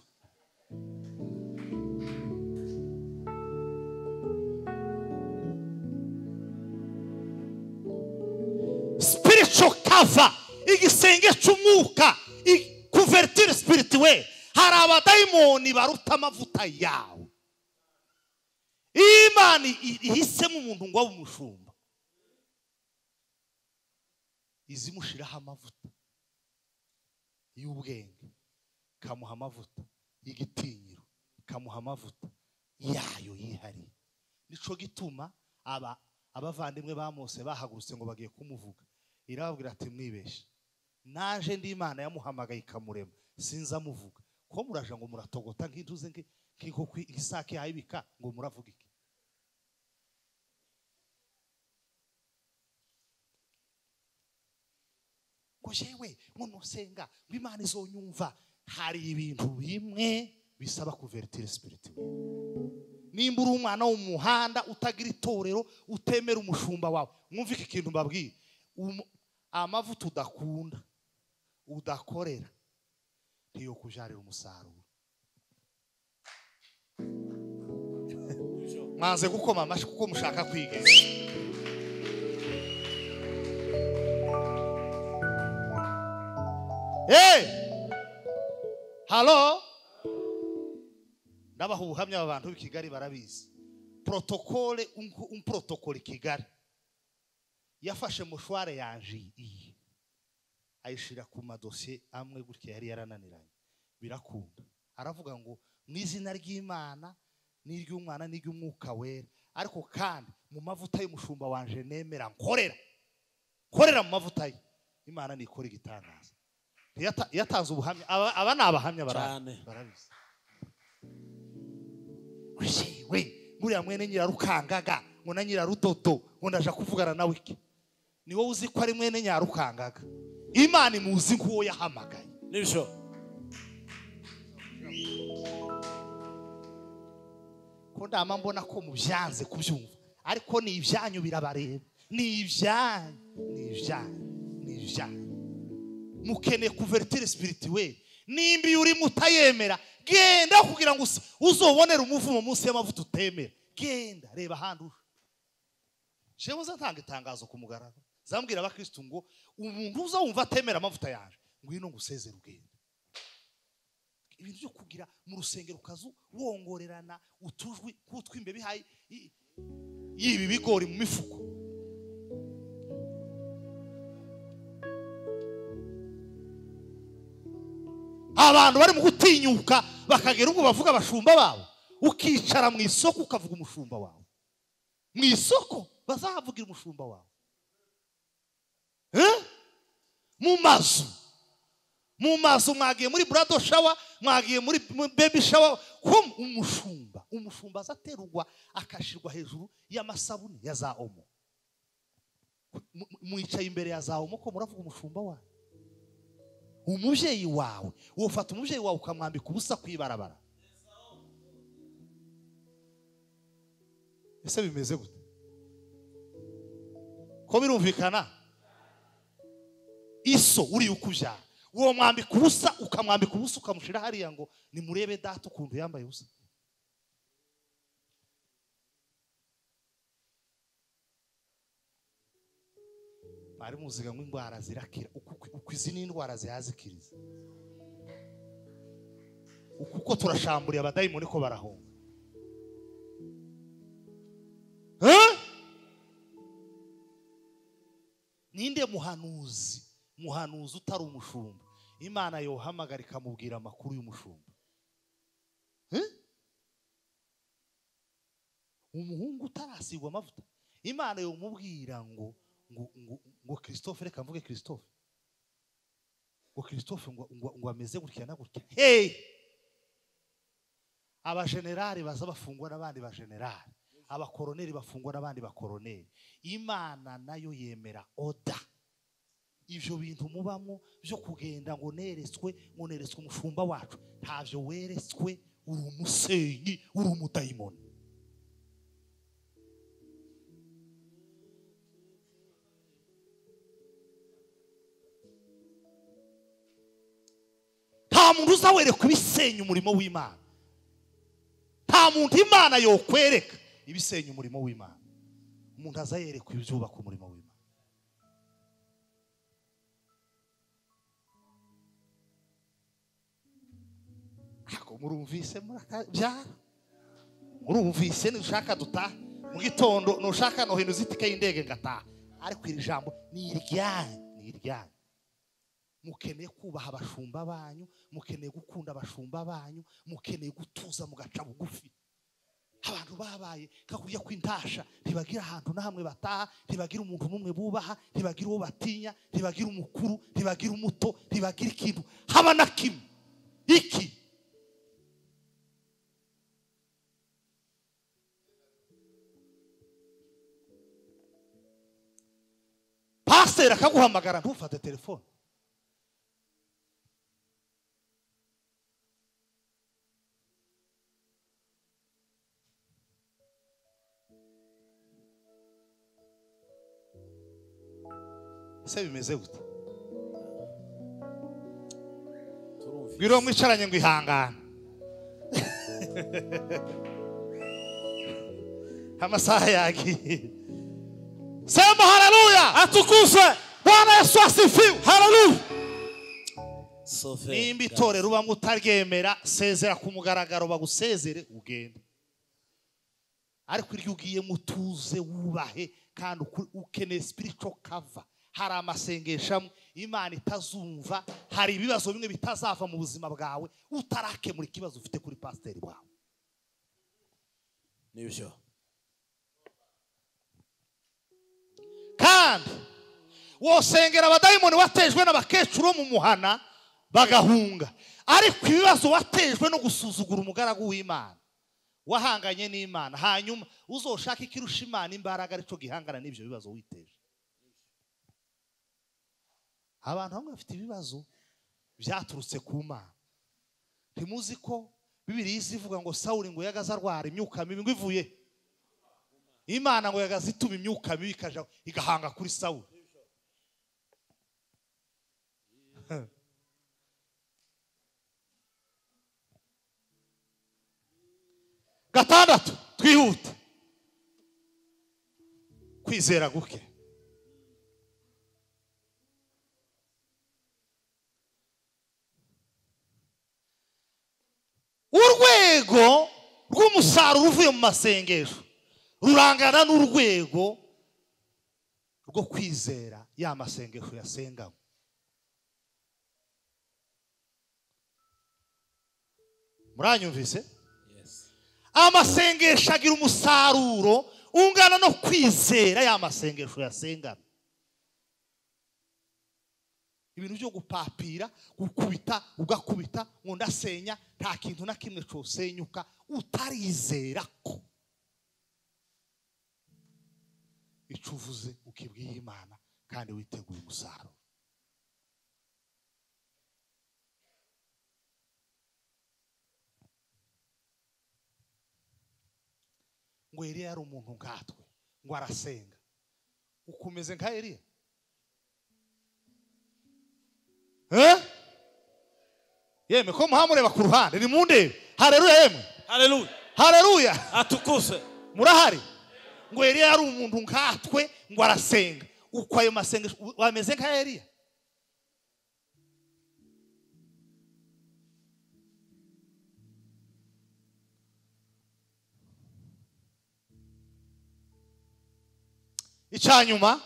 Spiritual cover, igisenge cy'umwuka, couverture spirituelle. Hari abadayimoni baruta amavuta yawe. Imana ihisemo umuntu ngo abe umushumba, izimushiraho amavuta y'ubwenge, kamuha amavuta y'igitinyiro, kamuha amavuta yayo yihariye. Nico gituma abavandimwe ba Mose bahagurutse ngo bagiye kumuvuga. Irababwira ati mwibeshe, naje ndi Imana yamuhamagaye ikamurema, sinza muvuga. Ko muraje ngo muratogota nk'intuze nk'iko isake hayibika ngo muravuga iki? Ko jewe ngo senga ngo Imana izonyumva. Hari ibintu bimwe bisaba couverture spirituelle. Nimba uri umwana w'umuhanda utagira itorero, utemera umushumba wawe, mwumva iki kintu mbabwiye. Amavuta udakunda, udakorera, ntiyo kujarira umusaruro. Mwanze gukoma amashi kuko mushaka kwiga. Halo? Ndabaha ubuhamya abantu b'i Kigali barabizi. Protokole, protokole Kigali yafashe mushware yanje iyi ayishira ku madosiye amwe gutya yari yarananiranye, birakunda. Aravuga ngo mw'izina ry'Imana n'iry'umwana n'iry'umwuka wera, ariko kandi mu mavuta y'umushumba wanje nemera nkorera mu mavuta ye, Imana nikora igitangaza. Yatanze ubuhamya. Aba ni abahamya barabizi. We nguriya mwene Nyirarukangaga ngo na Nyirarudodo ngo ndaje kuvugana nawe iki? Ni wowe uzi ko ari mwene Nyarukangaga. Imana imuzi nk'uwo yahamagaye. Nibyo. Ko ndama mbona ko mubyanze kubyumva, ariko ni ibyanyu birabareba. Ni ibyanyu. Mukene couverture spirituelle. Nimba uri mutayemera, genda kugira ngo uzobonera umuvumo munsi y'amavuta utemera. Genda reba handu. Jewe uzatanga itangazo ku mugaragaro, zambwira abakristo ngo umuntu uzawumva atemera amavuta yaje, ngwino ngusezera ugenda. Ibintu byo kugira mu rusengero kazu wongorerana utujwi kutwimbe bihaye yibi bigori mu mifuko. Abantu bari mu gutinyuka bakagera ubwo bavuga abashumba babo, ukicara mu isoko ukavuga umushumba wawe. Mu isoko bazavugira umushumba wawe. Mu mazu mwagiye muri brado shower, mwagiye muri baby shower, umushumba azaterurwa akashirwa hejuru y'amasabune ya za omo. Mwicaye imbere ya za omo ko muravuga umushumba wawe. Umuvyeyi wawe, wofata umuvyeyi wawe ukamwambika ubusa kwibarabara. Ese bimeze gute? Ko birumvikana? Iso uri ukubyara, uwo mwambika ubusa ukamwambika ubusa ukamushira hariya ngo nimurebe data ukuntu yambaye ubusa. Bari muziga ngo indwara zirakira, uko izi ni indwara zihazikiriza. Uko turashamburiye abadayimoni ko barahunga. Ninde muhanuzi utari umushumba Imana yohamagara ikamubwira amakuru y'umushumba? Umuhungu utarasigwa amavuta Imana yomubwira ngo Christophe, reka mvuge Christophe, ngo Christophe ngo ameze gutya na gutya. Abajenerali baza bafungwa n'abandi bajenerali, abakoroneri bafungwa n'abandi bakoroneri. Imana nayo yemera oda. Ivyo bintu mubamo byo kugenda ngo neretswe umushumba wacu, ntavyo weretswe, uri umusenyi, uri umudayimoni. Nta muntu uzawereka ibisenya umurimo w'Imana. Nta muntu Imana yokwereka ibisenya umurimo w'Imana. Umuntu azayereka ibyubaka umurimo w'Imana. Ako murumvise bya murumvise nushaka duta mu gitondo, nushaka no hino zitike y'indege ngataha, ariko iri jambo ni iryanye. Mukeneye kubaha abashumba banyu, mukeneye gukunda abashumba banyu, mukeneye gutuza mugaca bugufi. Abantu babaye kakurya kwintasha, ntibagira ahantu na hamwe bataha, ntibagira umuntu numwe bubaha, ntibagira uwo batinya, ntibagira umukuru, ntibagira umuto, ntibagira ikintu haba na kimwe. Iki pastor akaguhamagara ntufate telefone. Se bimeze gute? Biro mwicaranye ngo ihangana. Amasaha yagiye. Sema haleluya. Atukuzwe. Bwana Yesu asifiwe. Haleluya. Nimba itorero uba mutaryemera, sezera ku mugaragaro bagusezere ugende. Ariko iryo ugiye mutuze wubahe kandi ukeneye spiritual cover. Hari amasengesho Imana itazumva, hari ibibazo bimwe bitazava mu buzima bwawe utarakemura ikibazo ufite kuri pasiteri wawe. Nibyo. Kandi wosengera abadayimoni watejwe n'abakecuru mu muhana bagahunga, ariko ibibazo watejwe no gusuzugura umugaragu w'Imana, wahanganye n'Imana, hanyuma uzoshaka ikirusha Imana imbaraga arico gihangana n'ibyo bibazo witeje. Abantu bamwe bafite ibibazo byaturutse ku Mana. Ntimuzi ko Bibiliya ivuga ngo Sawuli ngo yagaza arwara imyuka mibi ngo ivuye Imana ngo yagaza ituma imyuka mibi ikaja igahanga kuri Sawuli. Gatandatu twihute. Kwizera guke. Urwego rw'umusaruro uvuye mu masengesho rurangana n'urwego rwo kwizera ya masengesho yasengawe. muranyumvise Yes. amasengesho agira umusaruro ungana no kwizera ya masengesho yasengana. Ibintu byo gupapira gukubita ugakubita ngo ndasenya nta kintu na kimwe cosenyuka utarizera ko icuvuze ukibwiye Imana kandi witeguye umusaruro. Ngo Eliya yari umuntu nkatwe ngo arasenga ukomeze nka Eliya yeme ko muhamureba ku ruhande ni mundebe. Haleluya yeme, Hallelujah. haleluya, Atukuzwe. murahari. Ngo Eliya yari umuntu nkatwe ngo arasenga uko ayo masengesho wameze nka Eliya. Icyanyuma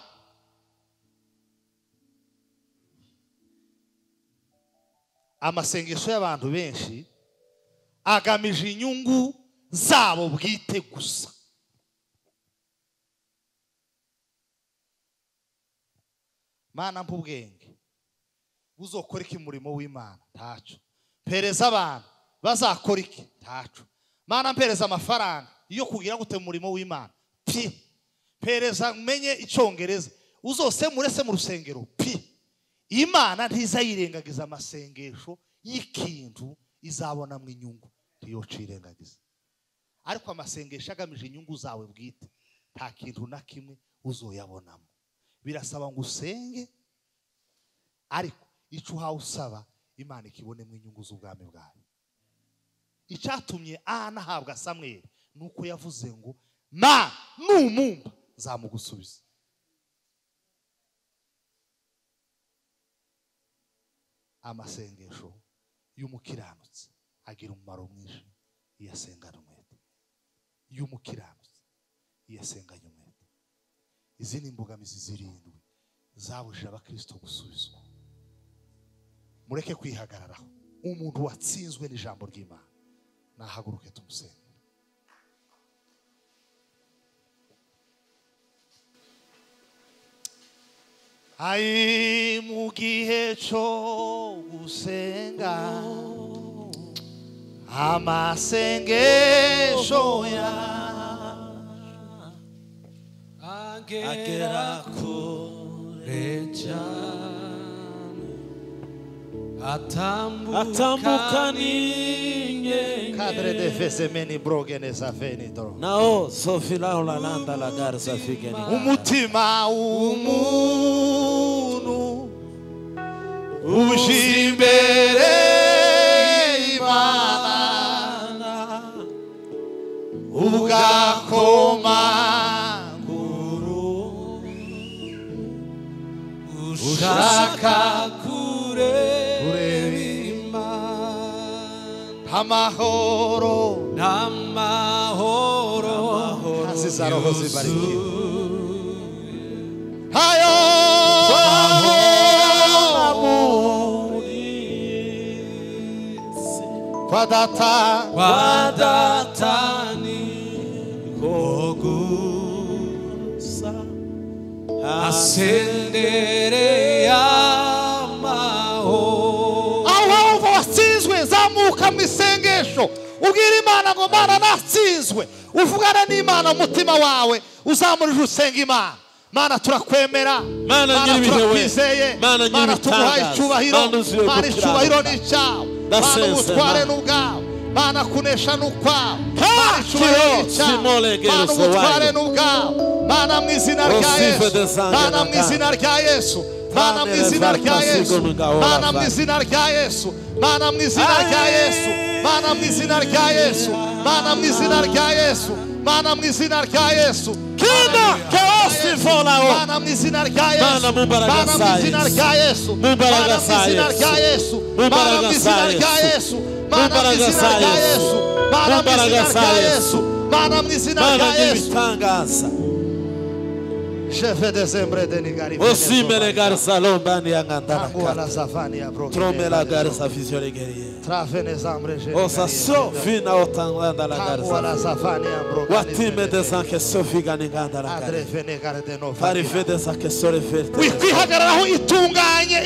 amasengesho y'abantu benshi agamije inyungu zabo bwite gusa. Mana mpa ubwenge uzokora iki murimo w'Imana ntaco. Pereza abantu bazakora iki ntaco. Mana mpereza amafaranga iyo kugira gute murimo w'Imana pi. Pereza menye icyongereza uzosemure se mu rusengero pi. Imana ntizayirengagiza amasengesho y'ikintu izabonamo inyungu ntiyocirengagiza. Ariko amasengesho agamije inyungu zawe bwite nta kintu na kimwe uzoyabonamo. Birasaba ngo usenge ariko icyo uhawe usaba Imana ikibonemo inyungu z'ubwami bwawe. Icyatumye Ana ahabwa Samweli nuko yavuze ngo ma numumba nzamugusubiza. Amasengesho y'umukiranutsi agira umumaro mwinshi iyo asengana umwete. Y'umukiranutsi iyo asenganye umwete. Izi ni imbogamizi zirindwi zabujije abakristo gusubizwa. Mureke kwihagararaho. Umuntu watsinzwe n'ijambo ry'Imana nahaguruke tumusenge. Ai mu gihe cyo gusenga amasengesho agera kure cyane atambuka n'inyenyeri cadre de fesemeni brogene safeni dro nao sofila olalanda la garza figeni umutima w'umuntu uje imbere y'Imana ugakoma ushaka kureba Imana amahoro aziza roho zibarikiwe hayo kwa data ni kogusa asendere amahoro. aho wasizwe zamuka mu isengesho ubwira Imana ngo Mana natsinzwe. Uvugana n'Imana umutima wawe uzamurije usenga Imana. Mana turakwemera, Mana turakwizeye, Mana tuguhaye icyubahiro, Mana icyubahiro ni icyawe, Mana ubutware n'ubwawe, Mana kunesha n'ukwawe, Mana icyubahiro ni icyawe, Mana ubutware n'ubwawe, Mana mu izina rya Yesu, Mana mu izina rya Yesu, Mana mu izina rya Yesu, Mana mu izina rya Yesu, Mana mu izina rya Yesu, Mana mu izina rya Yesu, Mana mu izina rya Yesu, Mana mu izina rya Yesu. Kina kaosi volao. Mana mu izina rya Yesu. Mana mu mbaraga za Yesu. Mana mu izina rya Yesu. Mbaraga za Yesu. Mana mu izina rya Yesu. Mana mu izina rya Yesu. Mana mu izina rya Yesu. Mana mu izina rya Yesu. Tangaza. Chefe de sempre de nigari. Osimele garza lombani angandala Angua la kara. safani ya broke. Tromela garza fisiolegeri. Trafene zambre. Osa so fina otanganda la Angua la garza. safani ya broke. Watime de sanke sofiga ninganda la Adre kara. fene garde no. Parife de sanke sore ferte. Wikwihagararaho itunganye.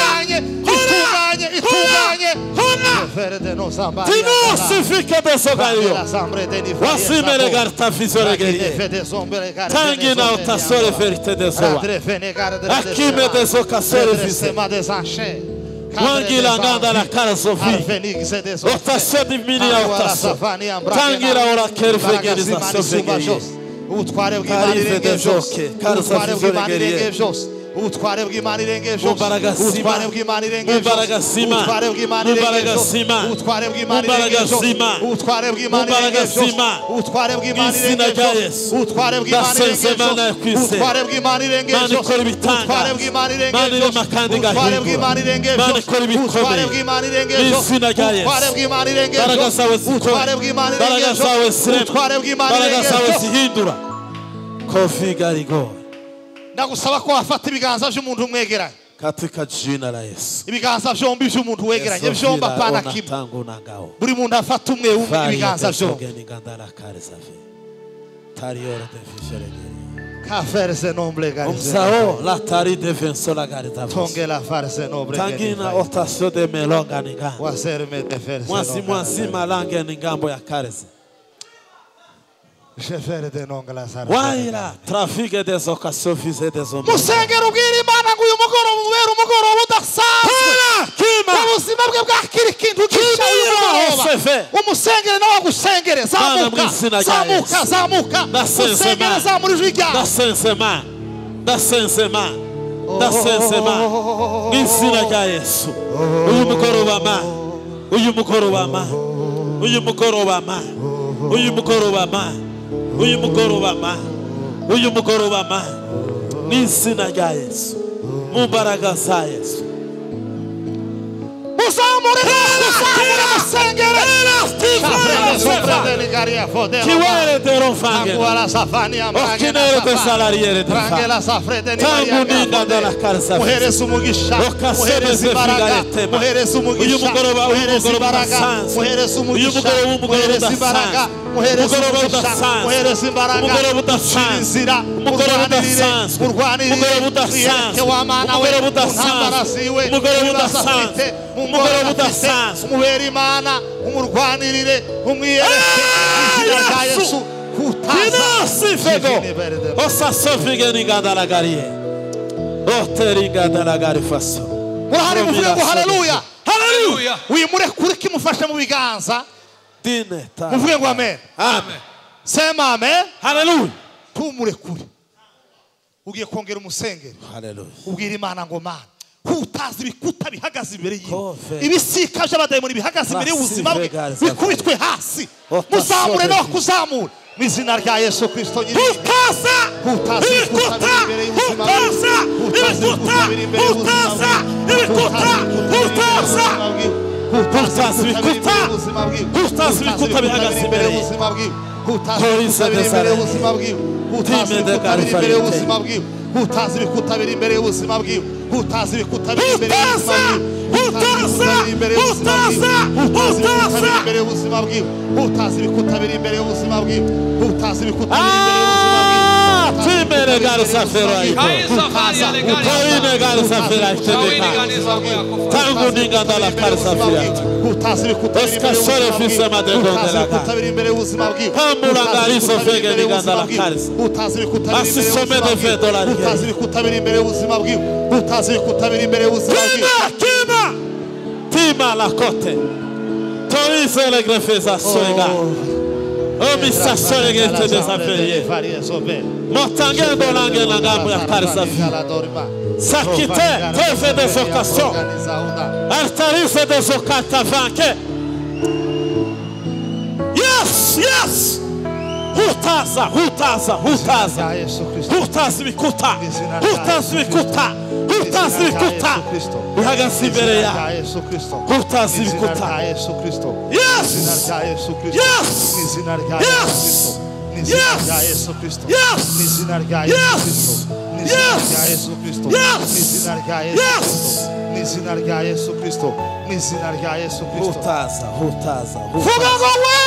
Fere de no samba. Tino sifike de sogario. Wasimele garta fisiolegeri. Tangi na otasore ferte de soa. Akime de soka sore fise. Wangila nganda la kara sofi. Otasio di mini otaso. Tangi la ora kerfegeriza sofegeri. Tarife de joke. Karza fisiolegeri. Utware bw'Imana irengeje Utware bw'Imana irengeje Utware bw'Imana irengeje Utware bw'Imana irengeje Utware bw'Imana irengeje Utware bw'Imana irengeje Utware bw'Imana irengeje Utware bw'Imana irengeje Utware bw'Imana irengeje Utware bw'Imana irengeje Utware bw'Imana irengeje Utware bw'Imana irengeje Utware bw'Imana irengeje Utware bw'Imana irengeje Kofi Garigo. Ndagusaba ko wafata ibiganza by'umuntu umwegeranye. Katika jina la Yesu. Ibiganza byombi by'umuntu wegeranye byomba pana kimwe. Buri muntu afata umwe ibiganza byombi. Ka farse nombre gari. Umsao la tari defenso la gari ta. Tonge la farse nombre. Tangina otasio de melonga ninga. Waserme de farse. Mwasi malange ningambo ya karese. Chefere de nongla sara. Waira trafike de ocasião fize de zombi. Musengero ubwira Imana ngo uyu mugoroba ubera umugoroba udasanzwe. Kima. Ubuzima bwe bwakira ikintu gisha uyu mugoroba. Umusengere nawe agusengere. Zamuka. Musengere zamura ijwi ryawe. Da sensema. Ensina rya Yesu. Uyu mugoroba n'izina rya Yesu mu mbaraga za Yesu uzamure musengere kiwere de ronfange okinere de salariere de tangu ninda de la karsa muhereza umugisha muhereza imbaraga muhereza umugisha muhereza imbaraga muhereza umugisha muhereza imbaraga muhereza umugisha muhereza imbaraga inzira urwanirire wiyereke wa mana we ntambara ziwe ibibazo afite umugoroba udasanzwe umubera Imana umurwanirire umwiyereke izina rya Yesu murahari muvuge ngo haleluya wimurekure kimufashe mu biganza muvuge ngo amen sema amen haleluya tumurekure ugiye kongera umusengero ubwira Imana ngo Mana hutaza ibikuta bihagaze imbere yiwe ibisikaje abadayimoni bihagaze imbere y'ubuzima bwe bikubitwe hasi muzamure no kuzamura mu izina rya Yesu Kristo nyiri hutaza ibikuta biri imbere y'ubuzima ibikuta bihagaze imbere y'ubuzima bwe hutaza ibikuta biri imbere y'ubuzima bwiwe hutaza ibikuta biri imbere y'ubuzima bwiwe hutaza ibikuta biri imbere y'ubuzima bwiwe hutaza ibikuta biri imbere Timere garza ferai. Kaine garza ferai tebeka. Tangu ninga dala karza ferai. Eska sore fise madendonde la ga. Pamula gariso fege ninga dala karza. Asi some de fe dolari. Hutaza ibikuta biri imbere y'ubuzima bwiwe hutaza ibikuta biri imbere y'ubuzima bwiwe. Tima la kote. Toise le grefeza soega. Omisa soregete desaferiye. Motangendo lange na ngambo ya karza. Sakite tefe des occasions. Artarise des occasions vanke. Yes. Hutaza bikuta. Bihagaze imbere ya hutaza ibikuta. Yes. Yes. Yesu Kristo. Yes. N'izina rya Yes. Yesu Kristo. N'izina rya Yesu Kristo. Yes. N'izina rya Yesu Kristo. N'izina rya Yesu Kristo. N'izina rya Yesu Kristo. Hutaza. Vuga ngo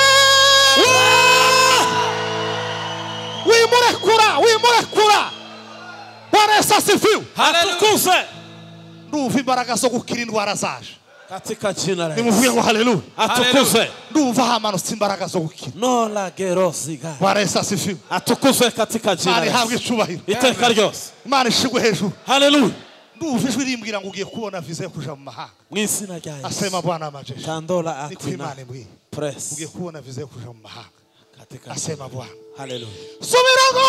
wimurekura. Bwana Yesu asifiwe. Haleluya. Ndumva imbaraga zo gukira indwara zaje. Katika jina la Nimuvuge ngo haleluya. Atukuzwe. Ndumva hamanutse imbaraga zo gukira. No la gerosiga. Bwana Yesu asifiwe. Atukuzwe katika jina Imana la ihabwe icubahiro. iteka ryose. Imana ishigwe hejuru. Haleluya. Ndumva ijwi rimbwira ngo ugiye kubona viza yo kuja mu mahanga. Mwizina rya Yesu. Asema Bwana majeshi. Tandola Niko akwina. Imana imbwiye. Press. Ugiye kubona viza yo kuja mu mahanga. Katika Asema Bwana. Haleluya. Subira ngo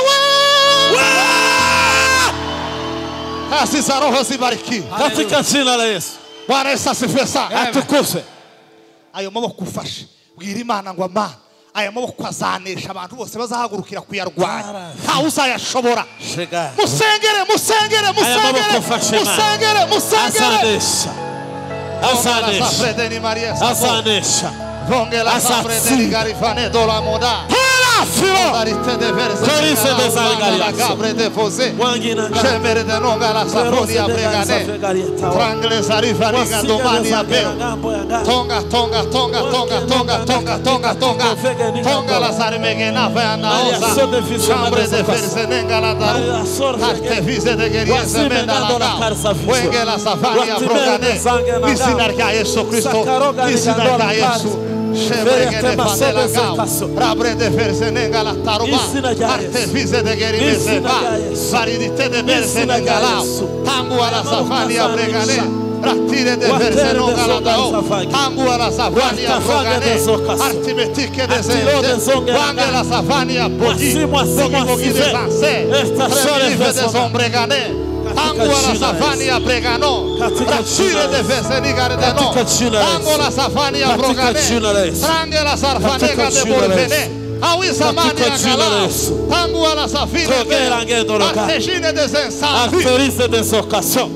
kasi za roho zibarikiwe. Katika jina la Yesu. Bwana Yesu asifiwe sana. Atukuzwe. Ayo maboko ufashe. Bwira Imana ngo Mana aya maboko azanesha abantu bose bazahagurukira kuyarwanya. Nta uzayashobora. Shega. Musengere. Asanesha. Vongela Frederic Garifane dola moda. Arite de verse. Corise de Zalgaria. Gabre de Fose. Wangina. Shemere de nonga la Safonia Bregane. Trangle Sarifani Gandomani Abel. Tonga. Tonga la Sarmegena Vana Osa. Chambre de verse Nengala Daru. Tarte vise de Geriese Mendala. Wengela Safania Brogane. Misinaria Yesu Cristo. Misinaria Yesu. Shemregene Fadela Gau. Rabre de verse Nengala Taruba. Arte vise de Geriese Va. Varidite de verse Nengala. Tangu ala Safania Bregane. Ratire de verse Nongala Dao. Tangu ala Safania Brogane. Artimetike de Zente. Wangela Safania Bogi. Bogi de Zanse. Tremive de Zombregane. Tangu ala Safania Bregano. Ratire de verse Nigaredano. Tangu ala Safania Brogane. Trange la Sarfanega de Borvene. Awisa Mania Gala. Tangu ala Safina de Artejine de Zensanvi. Arterise de Socação.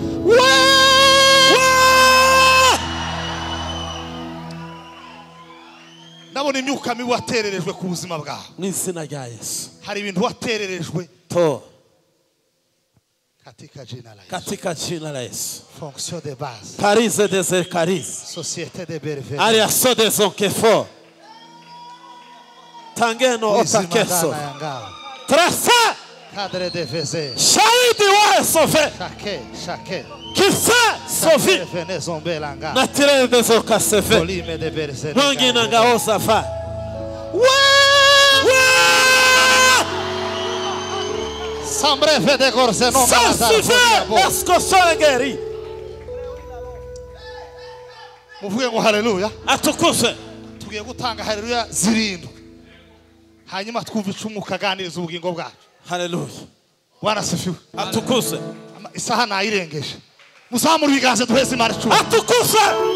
Ndabona imyuka mibi watererejwe ku buzima bwawe. Mwizina rya Yesu. Hari ibintu watererejwe To. katika jina la Yesu. Katika jina la Yesu. Fonction de base. Parise des Ecaris. Société de Bervene. Ariaso des Onquefo. Tangeno otakeso. Trasa. Cadre de Veze. Shahidi wa Sove. Chaque. Kisa Sovi. Vene Zombelanga. Natire des Ocasefe. Volume de Berze. Nongi nanga osafa. Sambre fede corse non Sasife. Esko Sorengeri. Muvuge ngo haleluya. Atukuzwe. Tugiye gutanga haleluya zirindwi. Hanyuma twumva icumu kaganiriza ubugingo bwacu. Haleluya. Bwana sifiwe. Atukuzwe. Isaha nayirengeje. Muzamura ibiganza duheze Imana icumu. Atukuzwe.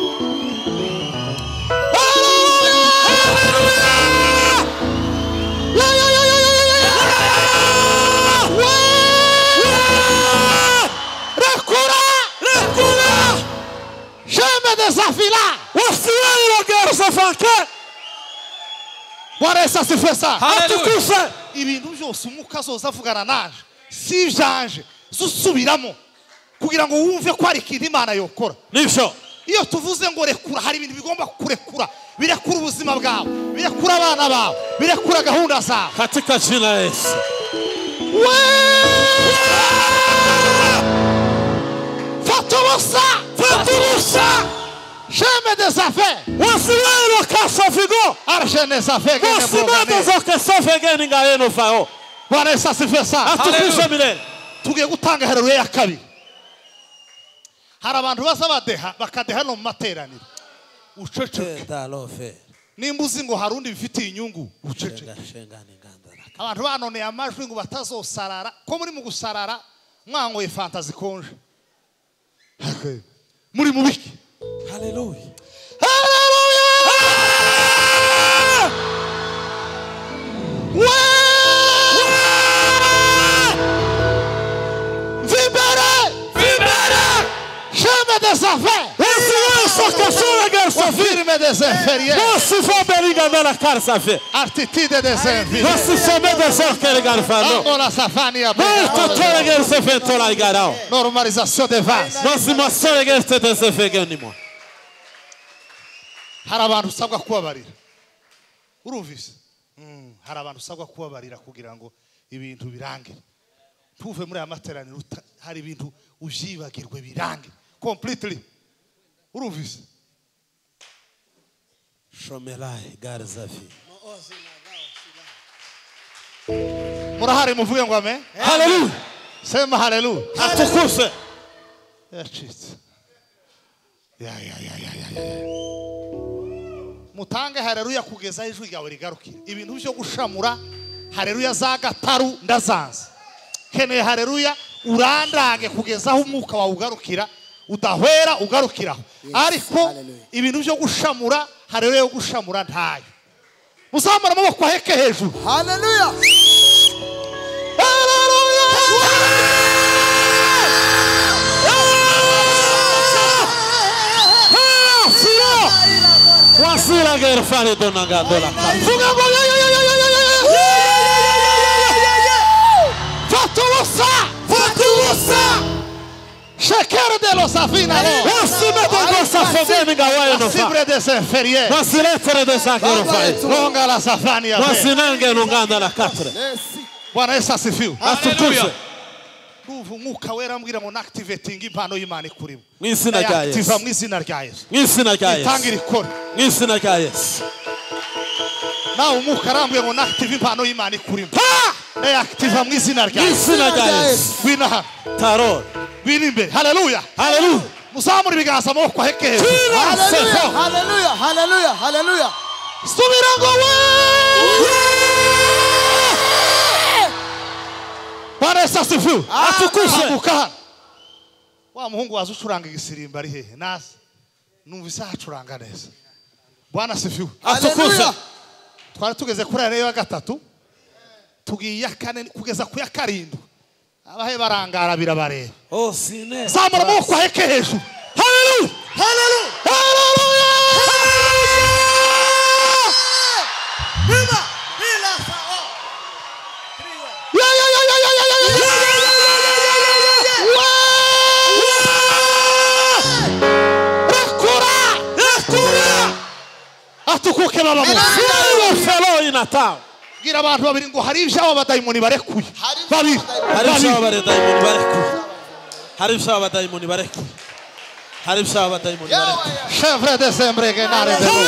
Bwana Yesu asifiwe sana. Atukuzwe. Ibintu byose umuka azoza avugana naje si ibyanje zusubiramo kugira ngo wumve ko ari ikintu Imana yokora. Nibyo. Iyo tuvuze ngo rekura hari ibintu bigomba kurekura. Birekura ubuzima bwawe, birekura abana bawe, birekura gahunda zawe. Katika jina la Yesu. Faturusa. Chame des affaires. Wasimelo kasafigo. Arche des affaires. Wasimelo zokesofege ningaeno fao. Bwana Yesu asifiwe sana. Atukuzwe milele. Tugiye gutanga haleluya ya kabiri. Hari abantu baza badeha bakadeha no mu materaniro. Uceceke. Nimba uzi ngo hari undi bifitiye inyungu uceceke. Abantu banone amajwi ngo batazosarara ko muri mu gusarara mwangoye fanta zikonje. Muri mu biki? Haleluya. Haleluya. Vibere. Chame des affaires. Confirme des inférieurs. Nosso fabeliga na cara sabe. Attitude des inférieurs. Nosso somé da sorte ele garfano. Angola safania. Muito tole se feito lá igarau. Normalisation des vases. Nosso moço ele este desse feganimo. Hari abantu usabwa kubabarira. Urumvise? Hari abantu usabwa kubabarira kugira ngo ibintu birange. Tuve muri amateraniro hari ibintu ujibagirwe birange completely. Urumvise? Shomelai garzafi. Murahari muvuge ngo amen. Hallelujah. Sema hallelujah. Atukuse. Yachitse. Ya. Mutange haleluya kugeza ijwi ryawe rigarukira. Ibintu byo gushamura haleluya za gataru ndazanze. Keneye haleluya urandange kugeza aho umwuka wawe ugarukira udahwera ugarukiraho. Ariko ibintu byo gushamura haleluya yo gushamura ntayo. Muzamura amaboko aheke hejuru. Hallelujah. Wasila gerfane donaga dola. Fatusa. Shekere de los afinalo. Wasime de gosa fogemi gawayo no fa. Sibre des inférieurs. Wasiletere de sakero fai. Longa la safania. Wasinange nunganda la katre. Bwana Yesu asifiwe. Atukuse. Umwuka wera ambwira ngo activating impano y'Imana ikurimo. Mwizina rya Yesu. Active mwizina rya Yesu. Mwizina rya Yesu. Itangira ikora. Mwizina rya Yesu. Nawe umwuka arambwiye ngo active impano y'Imana ikurimo. Active mwizina rya Yesu. Mwizina rya Yesu. Bina Tarot. bini imbere. Hallelujah. Hallelujah. Muzamura ibiganza amaboko aheke hejuru. Hallelujah. Hallelujah. Hallelujah. Hallelujah. Subira ngo we. Bwana Yesu asifiwe. Atukuse. Wa muhungu waza ucuranga igisirimba ari hehe? Nasi. Numvise acuranga neza. Bwana asifiwe. Atukuse. Twari tugeze kuri areyo ya gatatu. Tugiye ya kane kugeza ku ya karindwi. Abahe barangara birabareba. Oh sine. Zamura amaboko aheke hejuru. Hallelujah. Hallelujah. Hallelujah. Viva. Vila sao. Atukuke baba mu. Felo inatao. Gira abantu babiri ngo hari ibyaho abadayimoni barekuye. Babiri. Hari ibyaho abadayimoni barekuye. Hari ibyaho abadayimoni barekuye. Hari ibyaho abadayimoni barekuye. Chevre de sembrege nare de.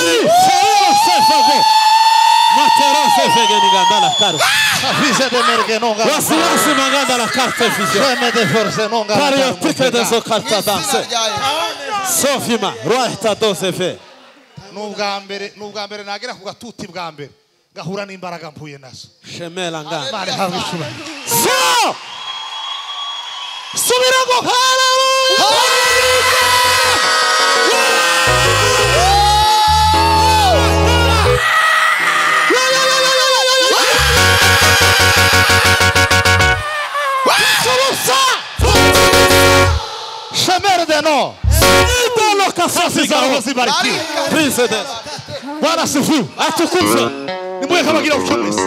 Matera se fegeni gandala karo. Avise de merge non ga. Wasilasi manganda la carte fisiyo. Femme de force non ga. Paria tike de so carta danse. Sofima rohta dose fe. Nubwa mbere nagera ku gatuti bwa mbere. Gahura n'imbaraga mpuye nazo. Shemela nganda. Bari hawe shuba. So! Subira ngo haleluya. Chemer de no. Idolo kasasi Zibariki. President. Bwana sifu. Atukuse. Nimwe kabagira ucomesi.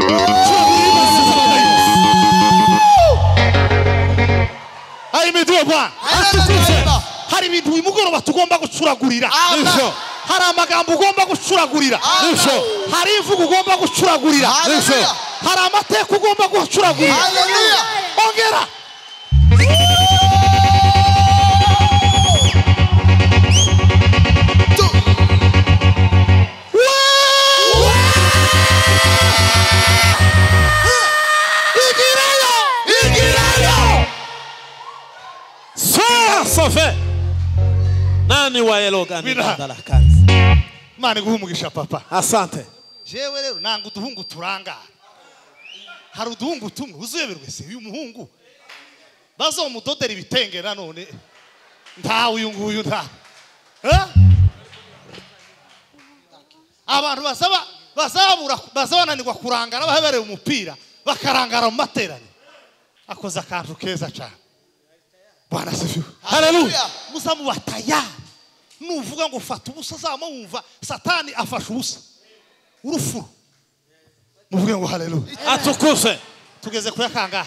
Ayi miduwe bwana. Atukuse. Hari ibintu imugoroba tugomba gucuragurira. Nisho. Hari amagambo ugomba gucuragurira. Nisho. Hari imvugo ugomba gucuragurira. Nisho. Hari amateka ugomba gucuragurira. Hallelujah. Ongera. Sofe. Nani wa eloga ni Bina. gandala kazi. Mani guhumugisha papa. Asante. Jewe rero nanga uduhungu turanga. Hari uduhungu tumwe uzuyeberwe se uyu muhungu. Bazomudodera ibitenge nanone. Nta uyu nguyu nta. Abantu bazabananirwa kurangara bahebereye umupira bakarangara mu materane. Akoza akantu keza cyane. Bwana asifiwe. Hallelujah. Muzamubataya. nuvuga ngo fata ubusa zama wumva satani afashe ubusa urufuru muvuge ngo haleluya atukuse tugeze ku yakangahe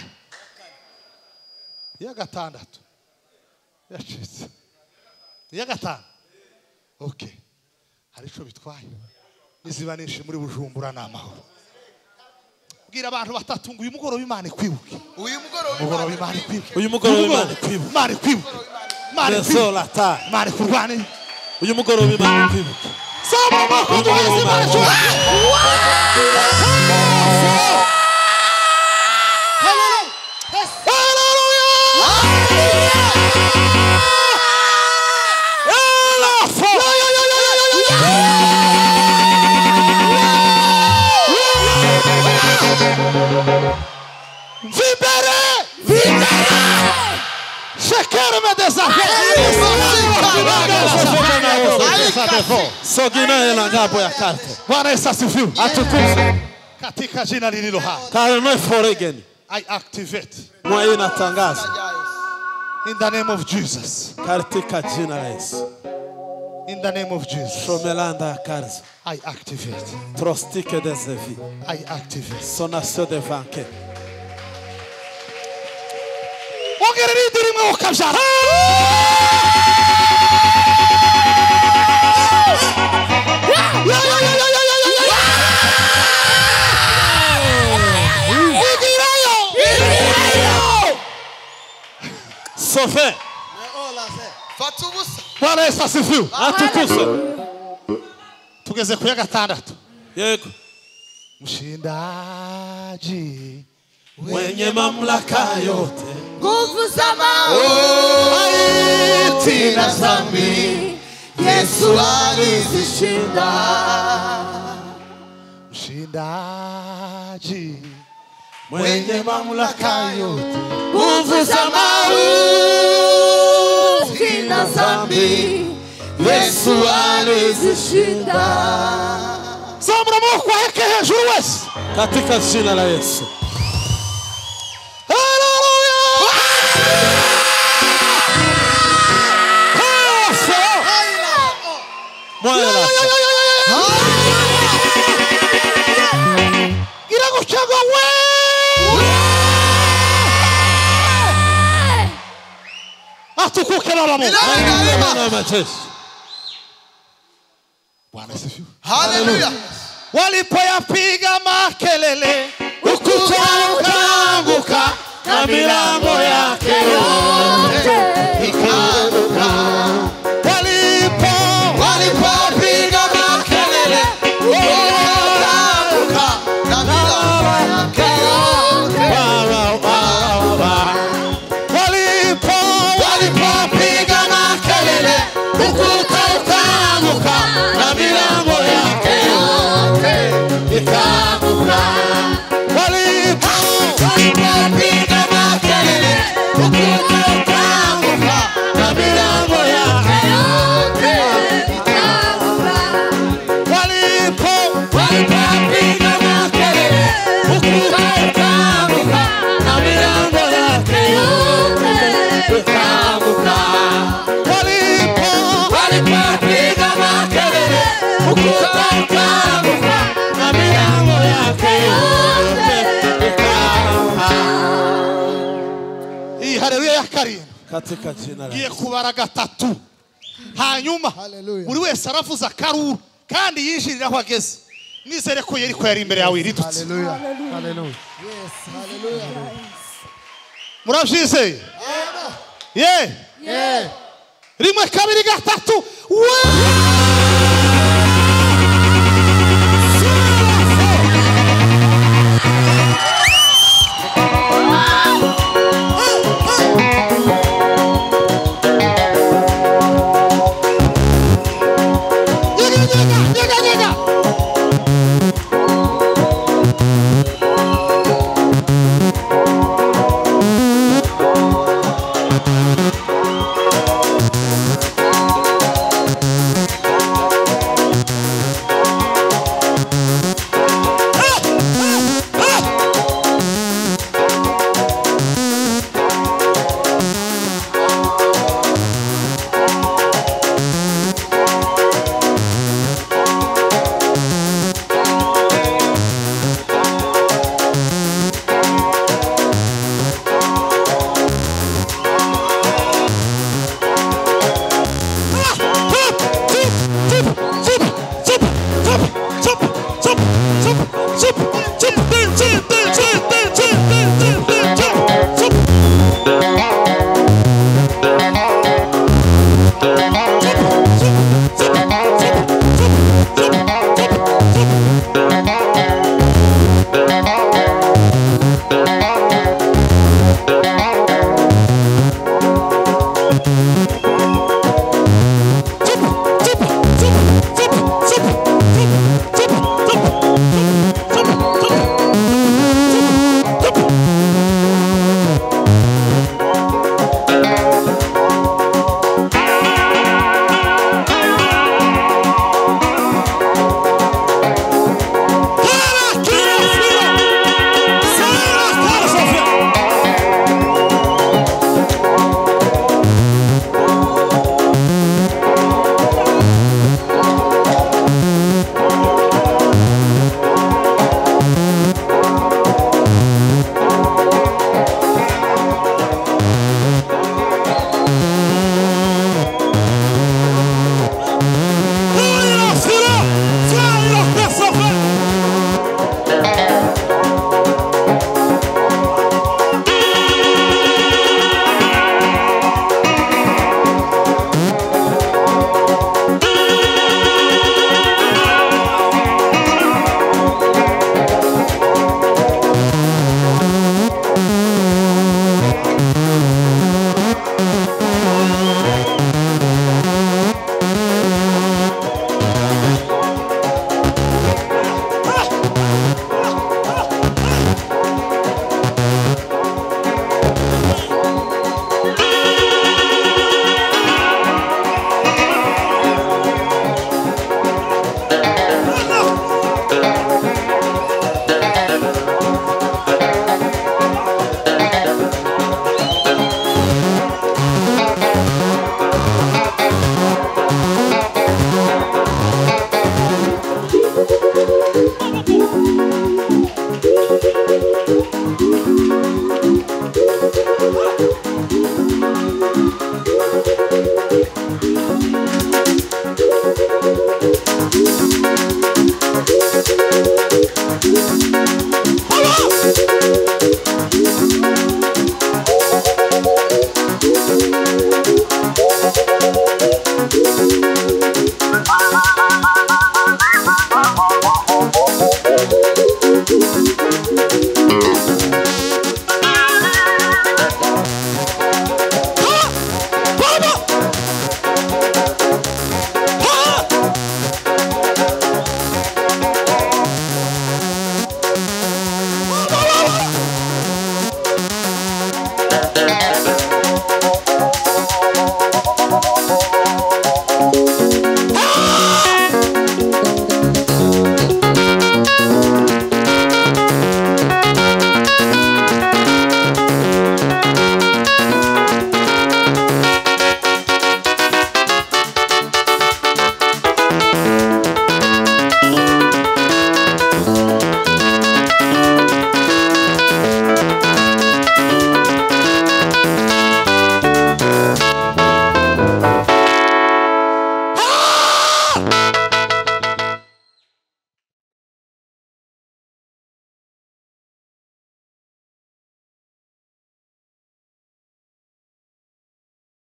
ya gatandatu yacitse ya gatanu okay hari ico bitwaye nizibanishe muri Bujumbura n'amahoro bwira abantu batatu ngo uyu mugoroba Imana ikwibuke uyu mugoroba Imana ikwibuke uyu mugoroba Imana ikwibuke Imana ikwibuke Imana ikwibuke Imana kurwane uyu mugoroba Imana ikwibuke saba makondo Imana cyo Sogina ela ngabo ya karte. Bwana Yesu asifiwe. Atukuzwe. Katika jina lililo hai. Karne foregen. I activate. Mwa inatangaza. In the name of Jesus. Katika jina la Yesu. In the name of Jesus. Shomelanda ya karza. I activate. Trostike des vies. I activate. Sonation de vanke. Ongereri dirimo okabjara. Sofe. Fatubusa. Bwana Yesu asifiwe. Atukuzwe. Tugeze ku ya gatandatu. Yego. Mshindaji Mwenye mamlaka yote. Nguvu za mauti na dhambi Yesu alizishinda. Mshindaji Mwenye mamlaka yote. Nguvu za mauti na dhambi Yesu alizishinda. Zamura amaboko yake hejuru wese. Katika jina la Yesu. Mwela. Gira guchaga we. Atukuke na lamu. Bwana majeshi. Bwana asifiwe. Hallelujah. Walipoyapiga makelele Ukuta ukaanguka na milango yake yote ikaanguka. Walipopiga makelele ukaanguka na milango yake yote. Walipopiga makelele ukuta ukaanguka na milango yake yote ikaanguka. Walipopiga makelele ukuta ukaanguka na milango yake yote ikaanguka. Walipopiga makelele ukuta ukaanguka na milango yake yote ikaanguka. Walipopiga makelele ukuta ukaanguka na milango yake yote ikaanguka. Hii haleluya ya karindwi. Katika jina la Giye kubara gatatu. Hanyuma buri wese aravuza karuru kandi yinjirira aho ageze. Nizere ko yeri ko yari imbere yawe iritutse. Hallelujah. Hallelujah. Yes, hallelujah. Muravyizeye? Yeah. Yeah. Rimwe kabiri gatatu.